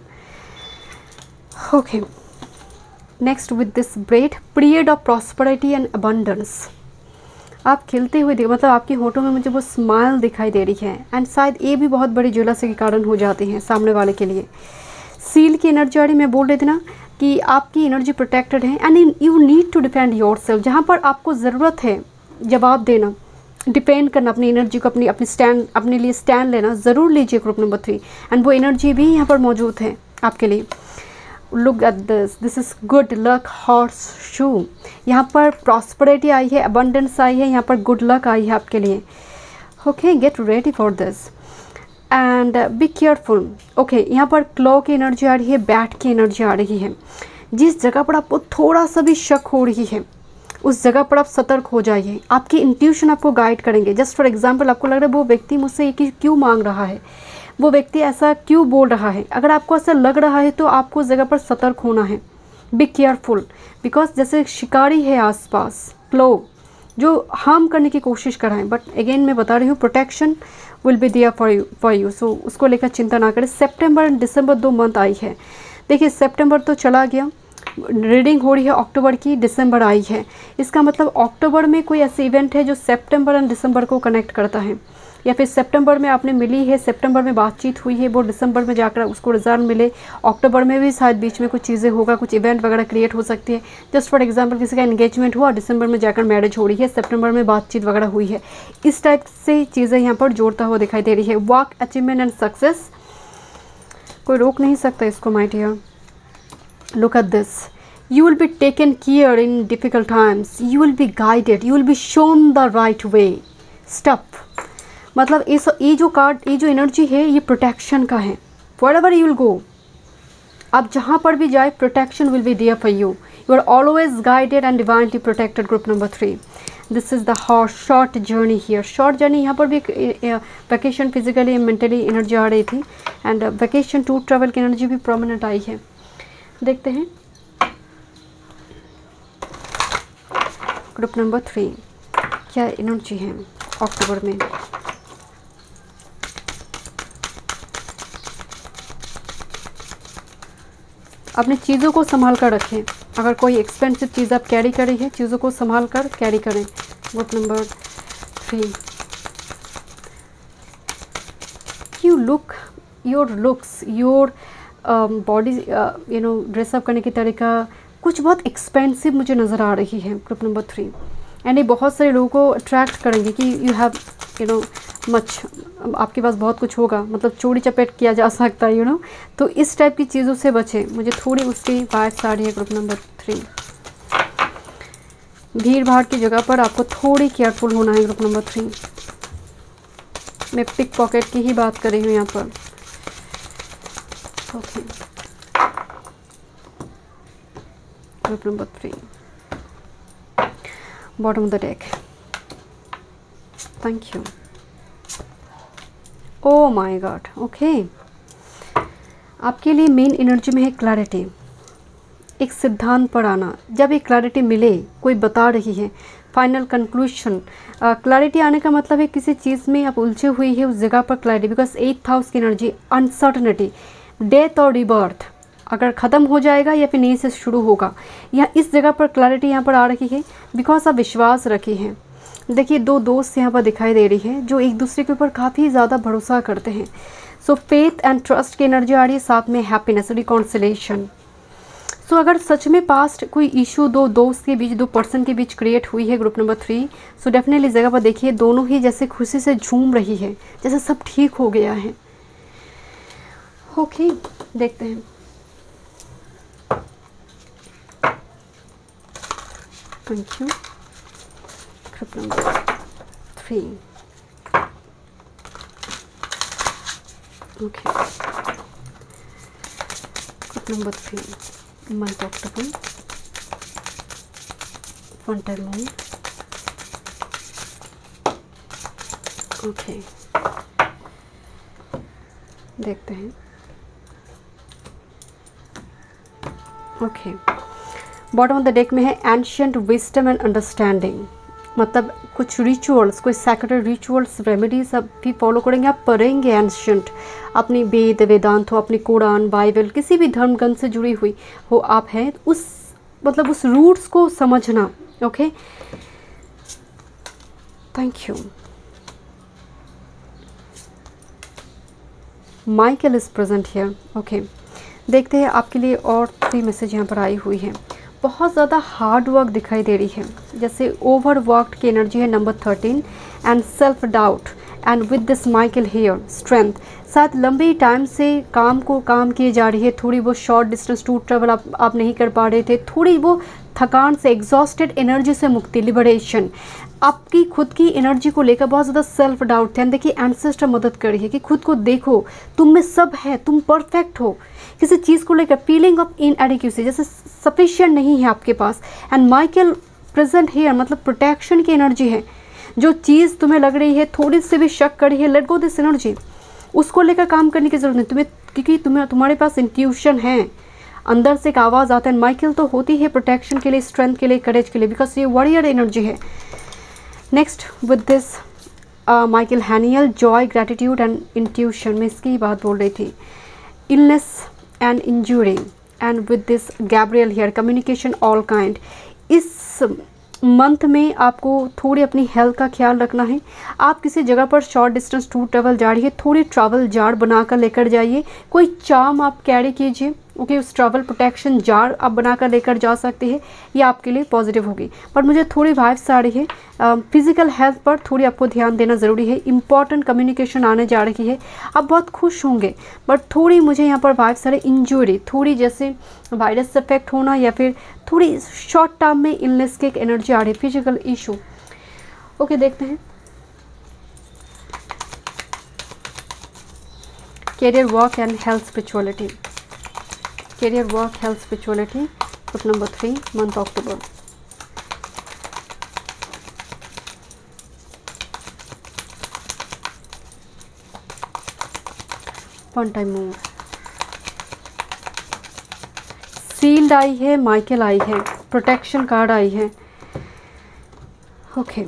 Okay next with this bread, period of prosperity and abundance. आप खिलते हुए मतलब आपकी होठों में मुझे वो स्माइल दिखाई दे रही है एंड शायद ये भी बहुत बड़ी जेलसी के कारण हो जाते हैं सामने वाले के लिए। सील की एनर्जी आ रही, मैं बोल रही थी ना कि आपकी एनर्जी प्रोटेक्टेड है and you need to defend yourself. जहाँ पर आपको ज़रूरत है जवाब देना, डिपेंड करना अपनी एनर्जी को, अपनी स्टैंड, अपने लिए स्टैंड लेना ज़रूर लीजिए ग्रुप नंबर 3 एंड वो एनर्जी भी यहाँ पर मौजूद है आपके लिए। Look at this is good luck horseshoe. यहाँ पर प्रॉस्पेरिटी आई है, अबंडेंस आई है, यहाँ पर गुड लक आई है आपके लिए। Okay get ready for this and be careful. Okay यहाँ पर क्लॉ की एनर्जी आ रही है, बैट की एनर्जी आ रही है। जिस जगह पर आपको थोड़ा सा भी शक हो रही है उस जगह पर आप सतर्क हो जाइए, आपकी इंट्यूशन आपको गाइड करेंगे। जस्ट फॉर एग्जांपल आपको लग रहा है वो व्यक्ति मुझसे ये क्यों मांग रहा है, वो व्यक्ति ऐसा क्यों बोल रहा है, अगर आपको ऐसा लग रहा है तो आपको उस जगह पर सतर्क होना है। बी केयरफुल बिकॉज जैसे शिकारी है आसपास, क्लो जो हार्म करने की कोशिश कर रहे हैं, बट अगेन मैं बता रही हूँ protection will be there for you. So उसको लेकर चिंता ना करें। सितंबर एंड दिसंबर 2 मंथ आई है। देखिए सितंबर तो चला गया, रीडिंग हो रही है अक्टूबर की, दिसंबर आई है। इसका मतलब अक्टूबर में कोई ऐसे इवेंट है जो सितंबर एंड दिसंबर को कनेक्ट करता है, या फिर सितंबर में आपने मिली है, सितंबर में बातचीत हुई है, वो दिसंबर में जाकर उसको रिजल्ट मिले। अक्टूबर में भी शायद बीच में कुछ चीज़ें होगा, कुछ इवेंट वगैरह क्रिएट हो सकती है। जस्ट फॉर एग्जांपल किसी का एंगेजमेंट हुआ, दिसंबर में जाकर मैरिज हो रही है, सितंबर में बातचीत वगैरह हुई है। इस टाइप से चीज़ें यहाँ पर जोड़ता हुआ दिखाई दे रही है। वर्क अचीवमेंट एंड सक्सेस, कोई रोक नहीं सकता इसको my dear. Look at this, you will be taken care in difficult times, you will be guided, you will be shown the right way, step। मतलब ये जो कार्ड, ये जो एनर्जी है ये प्रोटेक्शन का है। wherever you will go, आप जहाँ पर भी जाए protection will be there for you, you are always guided and divinely protected। group number 3, this is the short journey here। short journey यहाँ पर भी वैकेशन फिजिकली मेंटली एनर्जी आ रही थी एंड वैकेशन टू ट्रैवल की energy भी prominent आई है। देखते हैं ग्रुप नंबर 3 क्या एनर्जी है अक्टूबर में। अपनी चीज़ों को संभाल कर रखें। अगर कोई एक्सपेंसिव चीज़ आप कैरी कर रही है, चीज़ों को संभाल कर कैरी करें। Group number 3, you look, your looks, your body dress up करने की तरीका कुछ बहुत एक्सपेंसिव मुझे नज़र आ रही है। ग्रुप नंबर 3 यानी बहुत सारे लोगों को अट्रैक्ट करेंगे कि यू हैव मच, आपके पास बहुत कुछ होगा, मतलब चोरी चपेट किया जा सकता है तो इस टाइप की चीज़ों से बचें। मुझे थोड़ी उसकी वाइब्स आ रही है। ग्रुप नंबर 3, भीड़ भाड़ की जगह पर आपको थोड़ी केयरफुल होना है। ग्रुप नंबर 3, मैं पिक पॉकेट की ही बात कर रही हूँ यहाँ पर। Okay group number 3, bottom of the deck, thank you. Oh my God, okay आपके लिए मेन एनर्जी में है क्लैरिटी, एक सिद्धांत पर आना। जब एक क्लैरिटी मिले, कोई बता रही है, फाइनल कंक्लूशन। क्लैरिटी आने का मतलब है किसी चीज़ में आप उलझे हुई है उस जगह पर क्लैरिटी, बिकॉज 8th हाउस की एनर्जी अनसर्टनिटी, डेथ और रिबर्थ, अगर ख़त्म हो जाएगा या फिर नई से शुरू होगा, या इस जगह पर क्लैरिटी यहाँ पर आ रही है बिकॉज आप विश्वास रखी हैं। देखिए 2 दोस्त यहाँ पर दिखाई दे रही है जो एक दूसरे के ऊपर काफ़ी ज़्यादा भरोसा करते हैं। सो फेथ एंड ट्रस्ट की एनर्जी आ रही है, साथ में हैप्पीनेस, रिकॉन्सिलेशन। सो अगर सच में पास्ट कोई इशू 2 दोस्त के बीच, 2 पर्सन के बीच क्रिएट हुई है ग्रुप नंबर 3, सो डेफिनेटली इस जगह पर देखिए दोनों ही जैसे खुशी से झूम रही है, जैसे सब ठीक हो गया है। ओके देखते हैं। Thank you. Group number 3, okay group number 3 month October, one time moon. Okay, देखते हैं। Okay, bottom of the deck में है एंशिएंट विजडम एंड अंडरस्टैंडिंग, मतलब कुछ रिचुअल्स, कोई सैक्रेड रिचुअल्स, रेमेडीज आप भी फॉलो करेंगे, आप पढ़ेंगे एंशिएंट, अपनी वेद वेदांत हो, अपनी कुरान बाइबल, किसी भी धर्म ग्रंथ से जुड़ी हुई हो आप हैं, उस मतलब उस रूट्स को समझना। Okay, thank you. Michael is present here. Okay, देखते हैं आपके लिए और 3 मैसेज यहाँ पर आई हुई है। बहुत ज़्यादा हार्ड वर्क दिखाई दे रही है, जैसे ओवर वर्कड की एनर्जी है number 13 and self doubt and with this Michael here strength. शायद लंबे टाइम से काम किए जा रही है, थोड़ी वो शॉर्ट डिस्टेंस टू ट्रैवल आप नहीं कर पा रहे थे, थोड़ी वो थकान से, एग्जॉस्टेड एनर्जी से मुक्ति, लिबरेशन, आपकी खुद की एनर्जी को लेकर बहुत ज़्यादा सेल्फ डाउट थे। देखिए एंसेस्टर मदद कर रही है कि खुद को देखो, तुम में सब है, तुम परफेक्ट हो, किसी चीज़ को लेकर फीलिंग ऑफ इनएडिक्वेसी, जैसे सफिशिएंट नहीं है आपके पास। एंड माइकल प्रेजेंट हियर मतलब प्रोटेक्शन की एनर्जी है। जो चीज़ तुम्हें लग रही है, थोड़ी सी भी शक कर रही है, लेट गो दिस एनर्जी, उसको लेकर काम करने की जरूरत नहीं तुम्हें, क्योंकि तुम्हारे पास इंट्यूशन है, अंदर से एक आवाज़ आता है। माइकल तो होती है प्रोटेक्शन के लिए, स्ट्रेंथ के लिए, करेज के लिए, बिकॉज ये वॉरियर एनर्जी है। Next with this Michael Haniel joy, gratitude and intuition, मैं इसकी बात बोल रही थी। Illness and injury and with this Gabriel here communication all kind. इस मंथ में आपको थोड़ी अपनी हेल्थ का ख्याल रखना है। आप किसी जगह पर शॉर्ट डिस्टेंस टूर ट्रैवल जा रही है, थोड़ी ट्रैवल जार बनाकर लेकर जाइए, कोई चार्म आप कैरी कीजिए। ओके, उस ट्रैवल प्रोटेक्शन जार आप बनाकर लेकर जा सकते हैं, ये आपके लिए पॉजिटिव होगी। पर मुझे थोड़ी वाइब्स आ रही है, फिजिकल हेल्थ पर थोड़ी आपको ध्यान देना ज़रूरी है। इंपॉर्टेंट कम्युनिकेशन आने जा रही है, आप बहुत खुश होंगे, बट थोड़ी मुझे यहाँ पर वाइब्स आ रही इंजरी, थोड़ी जैसे वायरस इफेक्ट होना या फिर थोड़ी शॉर्ट टर्म में इलनेस की एक एनर्जी आ रही है, फिजिकल इशू। ओके, देखते हैं career, work and health, spirituality. Career, work, health, spirituality, group number 3 month October. One time move, sealed आई है, माइकल आई है, प्रोटेक्शन कार्ड आई है। Okay,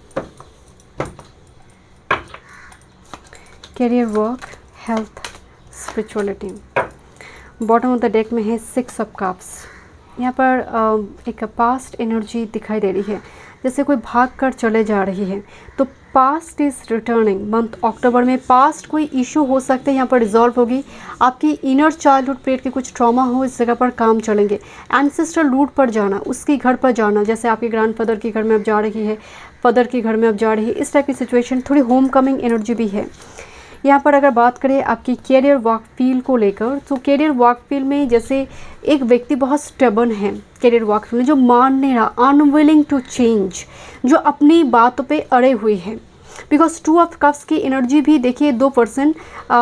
career, work, health, spirituality. Bottom of the deck में है 6 ऑफ कप्स। यहाँ पर एक पास्ट एनर्जी दिखाई दे रही है, जैसे कोई भाग कर चले जा रही है, तो past is returning. Month October में पास्ट कोई इशू हो सकते हैं, यहाँ पर रिजॉल्व होगी। आपकी इनर चाइल्डहुड पीरियड के कुछ ट्रॉमा हो, इस जगह पर काम चलेंगे। एंसेस्ट्रल रूट पर जाना, उसके घर पर जाना, जैसे आपके ग्रैंडफादर के घर में अब जा रही है, फादर के घर में अब जा रही है, इस टाइप की सिचुएशन, थोड़ी होम कमिंग एनर्जी भी है। यहाँ पर अगर बात करें आपकी कैरियर वर्क फील्ड को लेकर, तो कैरियर वर्क फील्ड में जैसे एक व्यक्ति बहुत स्टेबन है कैरियर वर्क फील्ड में, जो मान नहीं रहा, अनविलिंग टू चेंज, जो अपनी बातों पे अड़े हुए हैं। बिकॉज 2 ऑफ कप्स की एनर्जी भी देखिए 2%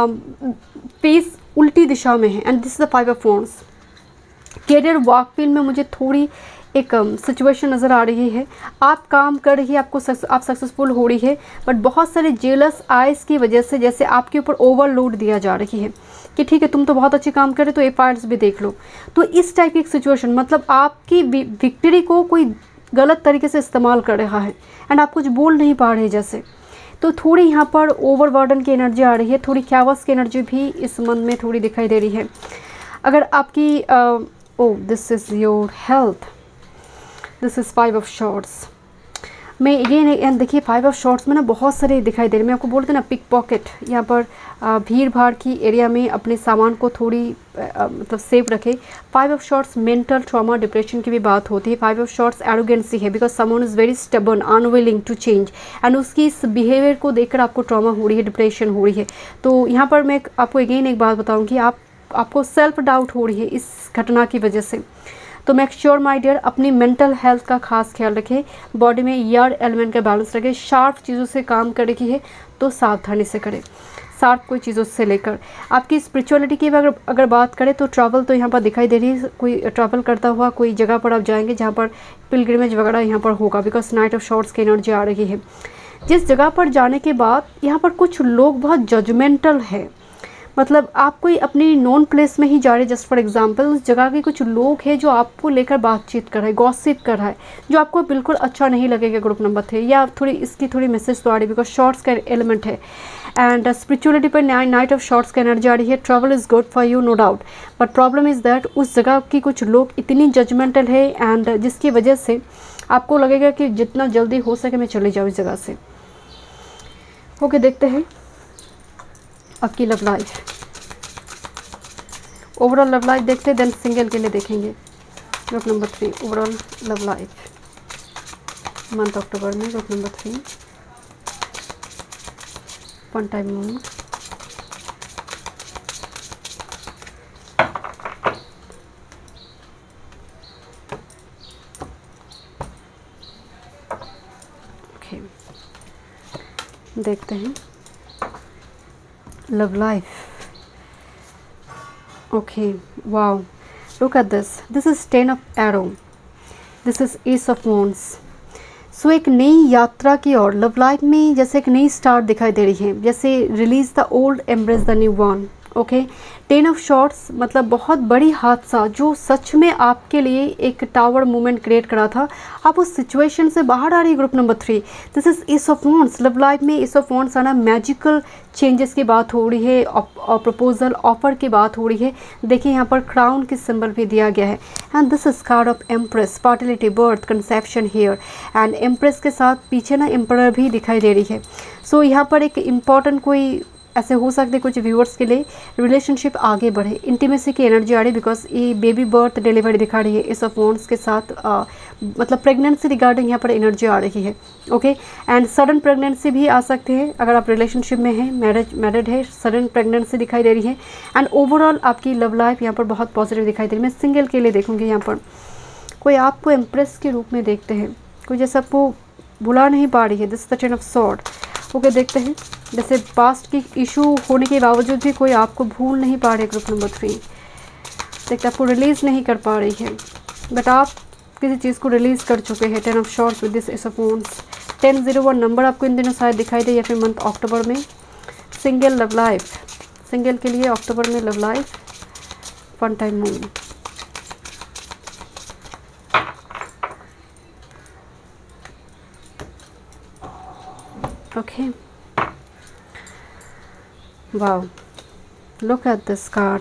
फेस उल्टी दिशा में है, and this is the 5 of wands. Career work field में मुझे थोड़ी एक सिचुएशन नज़र आ रही है, आप काम कर रही है, आप सक्सेसफुल हो रही है, बट बहुत सारे जेलस आइज की वजह से जैसे आपके ऊपर ओवरलोड दिया जा रही है कि ठीक है तुम तो बहुत अच्छे काम कर रहे, तो ये फाइल्स भी देख लो। तो इस टाइप की एक सिचुएशन, मतलब आपकी विक्ट्री को कोई गलत तरीके से इस्तेमाल कर रहा है एंड आप कुछ बोल नहीं पा रहे जैसे। तो थोड़ी यहाँ पर ओवरबर्डन की एनर्जी आ रही है, थोड़ी ख्यावस की एनर्जी भी इस मंथ में थोड़ी दिखाई दे रही है। अगर आपकी this is your health, this is 5 of swords में ये देखिए 5 ऑफ शॉर्ट्स में ना बहुत सारे दिखाई दे रहे हैं। मैं आपको बोलते ना पिक पॉकेट, यहाँ पर भीड़ भाड़ की एरिया में अपने सामान को थोड़ी मतलब सेफ रखे। 5 of swords mental trauma, depression की भी बात होती है। 5 ऑफ शॉर्ट्स एरोगेंसी है, because someone is very stubborn, unwilling to change, and उसकी इस बिहेवियर को देखकर आपको ट्रॉमा हो रही है, डिप्रेशन हो रही है। तो यहाँ पर मैं आपको अगेन एक बात बताऊँगी, आपको सेल्फ डाउट हो रही है इस घटना की वजह से। तो मेक श्योर माय डियर अपनी मेंटल हेल्थ का खास ख्याल रखें, बॉडी में एयर एलिमेंट का बैलेंस रखें, शार्प चीज़ों से काम कर रही है तो सावधानी से करें। शार्प कोई चीज़ों से लेकर। आपकी स्पिरिचुअलिटी की अगर बात करें तो ट्रैवल तो यहाँ पर दिखाई दे रही है, कोई ट्रैवल करता हुआ कोई जगह पर आप जाएंगे जहाँ पर पिलग्रिमेज वगैरह यहाँ पर होगा, बिकॉज नाइट ऑफ शॉर्ट्स की एनर्जी आ रही है। जिस जगह पर जाने के बाद यहाँ पर कुछ लोग बहुत जजमेंटल है, मतलब आप कोई अपनी नॉन प्लेस में ही जा रहे हैं। जस्ट फॉर एग्जांपल उस जगह के कुछ लोग हैं जो आपको लेकर बातचीत कर रहे हैं, गॉसिप कर रहा है, जो आपको बिल्कुल अच्छा नहीं लगेगा ग्रुप नंबर 3। या थोड़ी इसकी थोड़ी मैसेज तो आ रही है बिकॉज शॉर्ट्स का एलिमेंट है एंड स्पिरिचुअलिटी पर नाइट ऑफ शॉर्ट्स का एनर्जी आ रही है। Travel is good for you no doubt, but problem is that उस जगह की कुछ लोग इतनी जजमेंटल है एंड जिसकी वजह से आपको लगेगा कि जितना जल्दी हो सके मैं चले जाऊँ इस जगह से। ओके, देखते हैं आपकी love life, overall love life देखते हैं, देन सिंगल के लिए देखेंगे। Group number 3 overall love life month October में। Group number 3 one time moon, okay देखते हैं love life. Okay, wow, look at this. This is 10 of arrow. This is Ace of Wands. So एक नई यात्रा की ओर लव लाइफ में जैसे एक नई स्टार्ट दिखाई दे रही है, जैसे release the old embrace the new one. Okay, 10 of swords मतलब बहुत बड़ी हादसा जो सच में आपके लिए एक टावर मूवमेंट क्रिएट करा था, आप उस सिचुएशन से बाहर आ रही है। Group number 3 this is ace of wands. Love life में एस ऑफ वॉन्ड्स आना मैजिकल चेंजेस की बात हो रही है और प्रपोजल ऑफर की बात हो रही है। देखिए यहाँ पर क्राउन की सिंबल भी दिया गया है and this is card of empress, fertility, birth, conception here and empress के साथ पीछे ना एम्परर भी दिखाई दे रही है। सो यहाँ पर एक इम्पॉर्टेंट कोई ऐसे हो सकते हैं कुछ व्यूअर्स के लिए रिलेशनशिप आगे बढ़े, इंटीमेसी की एनर्जी आ रही है बिकॉज ये बेबी बर्थ डिलीवरी दिखा रही है इस ऑफ वॉन्ड्स के साथ। मतलब प्रेगनेंसी रिगार्डिंग यहाँ पर एनर्जी आ रही है। ओके, एंड सडन प्रेगनेंसी भी आ सकती है अगर आप रिलेशनशिप में हैं, मैरिड है, सडन प्रेगनेंसी दिखाई दे रही है एंड ओवरऑल आपकी लव लाइफ यहाँ पर बहुत पॉजिटिव दिखाई दे रही है। मैं सिंगल के लिए देखूँगी, यहाँ पर कोई आपको एम्प्रेस के रूप में देखते हैं, कोई जैसे आपको भुला नहीं पा रही है। This the 10 of sword. Okay, देखते हैं जैसे पास्ट की इशू होने के बावजूद भी कोई आपको भूल नहीं पा रहे। ग्रुप नंबर 3 देखते आपको रिलीज़ नहीं कर पा रही है, बट आप किसी चीज़ को रिलीज़ कर चुके हैं। 10 of swords with this ace of wands. 1001 number आपको इन दिनों शायद दिखाई दे या फिर मंथ अक्टूबर में। सिंगल लव लाइफ, सिंगल के लिए अक्टूबर में love life, one time moon. Okay, wow, look at this card.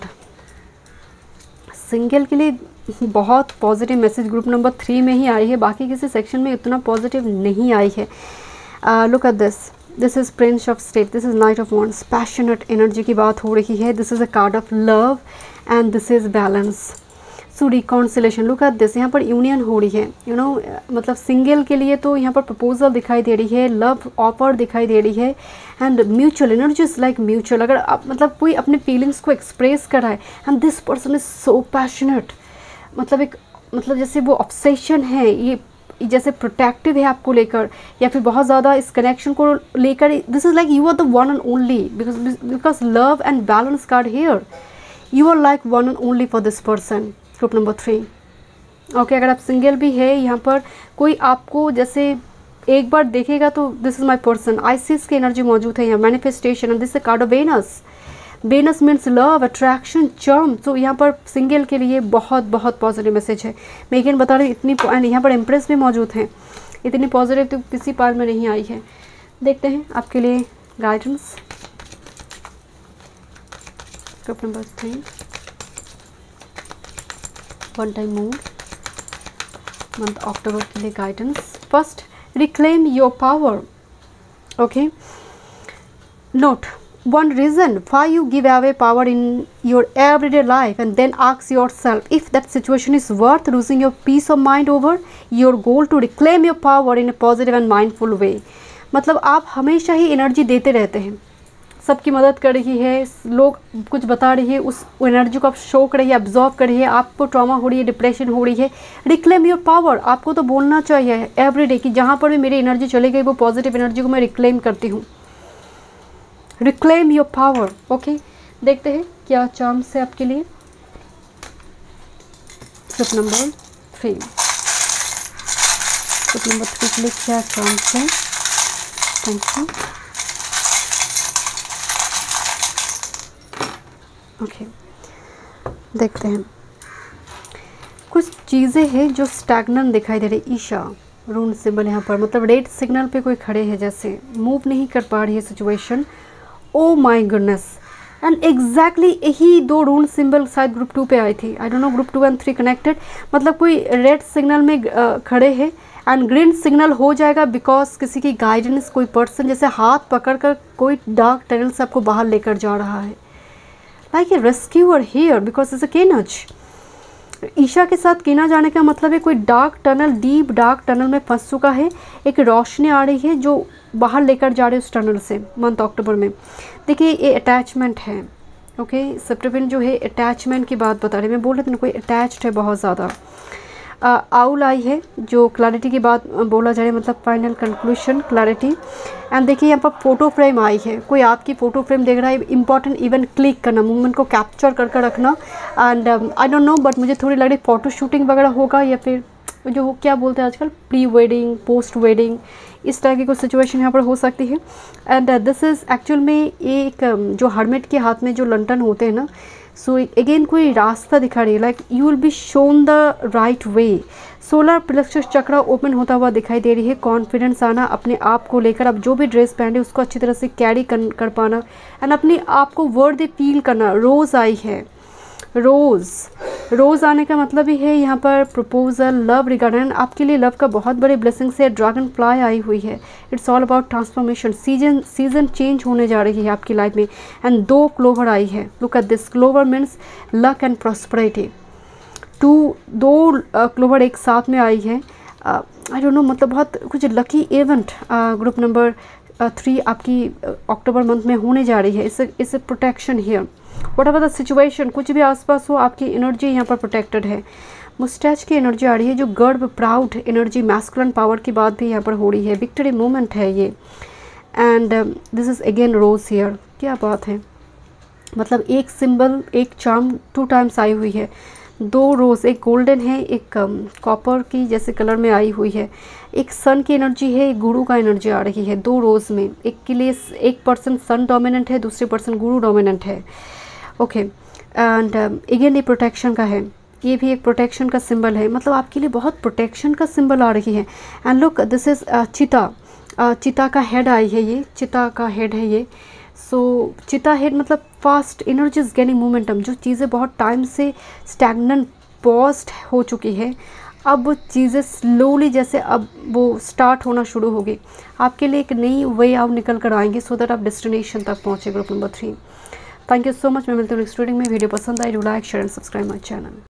Single के लिए बहुत पॉजिटिव मैसेज ग्रुप नंबर 3 में ही आई है, बाकी किसी सेक्शन में इतना पॉजिटिव नहीं आई है। Look at this, this is prince of state, this is knight of wands, passionate energy की बात हो रही है। This is a card of love and this is balance. So reconciliation, look at this, यहाँ पर यूनियन हो रही है। यू नो मतलब सिंगल के लिए तो यहाँ पर प्रपोजल दिखाई दे रही है, लव ऑफर दिखाई दे रही है and mutual energy is like mutual. अगर आप मतलब कोई अपने फीलिंग्स को एक्सप्रेस कर रहा है and this person is so passionate, मतलब एक मतलब जैसे वो ऑब्सेशन है, ये जैसे प्रोटेक्टिव है आपको लेकर या फिर बहुत ज़्यादा इस कनेक्शन को लेकर। This is like you are the one and only because love and balance card here, you are like one and only for this person. Group number 3। Okay, अगर आप सिंगल भी है यहाँ पर कोई आपको जैसे एक बार देखेगा तो this is my person, Isis की एनर्जी मौजूद है यहाँ, manifestation and this is card of Venus. Venus means love, attraction, charm. तो यहाँ पर सिंगल के लिए बहुत बहुत पॉजिटिव मैसेज है। मैं अगेन बता रही हूँ इतनी, यहाँ पर इम्प्रेस भी मौजूद हैं, इतनी पॉजिटिव तो किसी पार में नहीं आई है। देखते हैं आपके लिए guidance group number 3, one time moon, month October के लिए guidance. First, reclaim your power. Okay, note one reason why you give away power in your everyday life and then ask yourself if that situation is worth losing your peace of mind over your goal to reclaim your power in a positive and mindful way। मतलब आप हमेशा ही energy देते रहते हैं, सबकी मदद कर रही है, लोग कुछ बता रही है, उस एनर्जी को आप शो कर रही है, एब्जॉर्ब कर रही है, आपको ट्रॉमा हो रही है, डिप्रेशन हो रही है। रिक्लेम योर पावर, आपको तो बोलना चाहिए एवरीडे कि जहाँ पर भी मेरी एनर्जी चली गई वो पॉजिटिव एनर्जी को मैं रिक्लेम करती हूँ। Reclaim your power. ओके, देखते हैं क्या चार्म्स है आपके लिए। ग्रुप नंबर 3, ग्रुप नंबर 3 के लिए क्या चार्म्स है। Thank you. ओके, देखते हैं। कुछ चीज़ें हैं जो स्टैग्नेंट दिखाई दे रही। ईशा रून सिंबल यहाँ पर, मतलब रेड सिग्नल पे कोई खड़े हैं, जैसे मूव नहीं कर पा रही है situation. Oh my goodness, and exactly यही 2 रून सिंबल शायद ग्रुप 2 पे आई थी। I don't know group 2 and 3 connected, मतलब कोई रेड सिग्नल में खड़े हैं एंड ग्रीन सिग्नल हो जाएगा बिकॉज किसी की गाइडेंस, कोई पर्सन जैसे हाथ पकड़कर कोई डार्क टनल से आपको बाहर लेकर जा रहा है। Like a rescuer here because is a केनज। ईशा के साथ कीना जाने का मतलब है कोई dark tunnel, deep dark tunnel में फंस चुका है। एक रोशनी आ रही है जो बाहर लेकर जा रहे हैं उस टनल से मंथ अक्टूबर में। देखिए ये अटैचमेंट है। ओके, सेप्टेम्बर जो है अटैचमेंट की बात बता रही है। मैं बोल रही थी ना कोई अटैच्ड है बहुत ज़्यादा। आउल आई है जो क्लैरिटी की बात बोला जा रहा है, मतलब फाइनल कंक्लूशन, क्लैरिटी। एंड देखिए यहाँ पर फोटो फ्रेम आई है, कोई आपकी फ़ोटो फ्रेम देख रहा है। इंपॉर्टेंट इवेंट क्लिक करना, मूवमेंट को कैप्चर करके रखना। And I don't know but मुझे थोड़ी लग रही फ़ोटो शूटिंग वगैरह होगा, या फिर जो क्या बोलते हैं आजकल प्री वेडिंग, पोस्ट वेडिंग, इस तरह की कुछ सिचुएशन यहाँ पर हो सकती है। एंड दिस इज़ एक्चुअल में एक जो हर्मिट के हाथ में जो लंटन होते हैं ना, सो अगेन कोई रास्ता दिखा रही है। Like you will be shown the right way. Solar plexus chakra open होता हुआ दिखाई दे रही है। कॉन्फिडेंस आना अपने आप को लेकर, आप जो भी ड्रेस पहने उसको अच्छी तरह से कैरी कर पाना एंड अपने आप को वर्दी फील करना। रोज़ आई है, रोज़ आने का मतलब ही है यहाँ पर प्रपोजल, लव रिगार्डिंग। आपके लिए लव का बहुत बड़े ब्लेसिंग से ड्रैगन फ्लाई आई हुई है। It's all about transformation. Season change होने जा रही है आपकी लाइफ में। एंड 2 क्लोवर आई है। Look at this, clover means luck and prosperity. 2 clover एक साथ में आई है। आई डोंट नो, मतलब बहुत कुछ लकी इवेंट ग्रुप नंबर 3 आपकी अक्टूबर मंथ में होने जा रही है। इस protection here, whatever the situation, कुछ भी आसपास हो आपकी एनर्जी यहाँ पर प्रोटेक्टेड है। मुस्टैच की एनर्जी आ रही है जो गर्व, प्राउड एनर्जी, मैस्कुलिन पावर की बात भी यहाँ पर हो रही है। विक्ट्री मोमेंट है ये। And this is again rose here. क्या बात है, मतलब एक सिंबल, एक चार्म 2 टाइम्स आई हुई है। 2 रोज़, एक गोल्डन है, एक कॉपर की जैसे कलर में आई हुई है। एक सन की एनर्जी है, एक गुरु का एनर्जी आ रही है 2 रोज़ में। एक के लिए एक पर्सन सन डोमिनेंट है, दूसरे पर्सन गुरु डोमिनेंट है। ओके, एंड अगेन ये प्रोटेक्शन का है, ये भी एक प्रोटेक्शन का सिंबल है। मतलब आपके लिए बहुत प्रोटेक्शन का सिंबल आ रही है। एंड लुक, दिस इज़ चिता का हेड आई है, ये चिता का हेड है ये। सो चिता हेड मतलब fast energy is gaining momentum. जो चीज़ें बहुत टाइम से स्टैग्नेंट, पॉज्ड हो चुकी है, अब चीज़ें स्लोली जैसे अब वो स्टार्ट होना शुरू होगी। आपके लिए एक नई वे आउट निकल कर आएंगे सो दैट आप डेस्टिनेशन तक पहुँचे। Group number 3, thank you so much. मैं मिलती हूँ नेक्स्ट रीडिंग में। वीडियो पसंद आई, do like, share and subscribe my channel.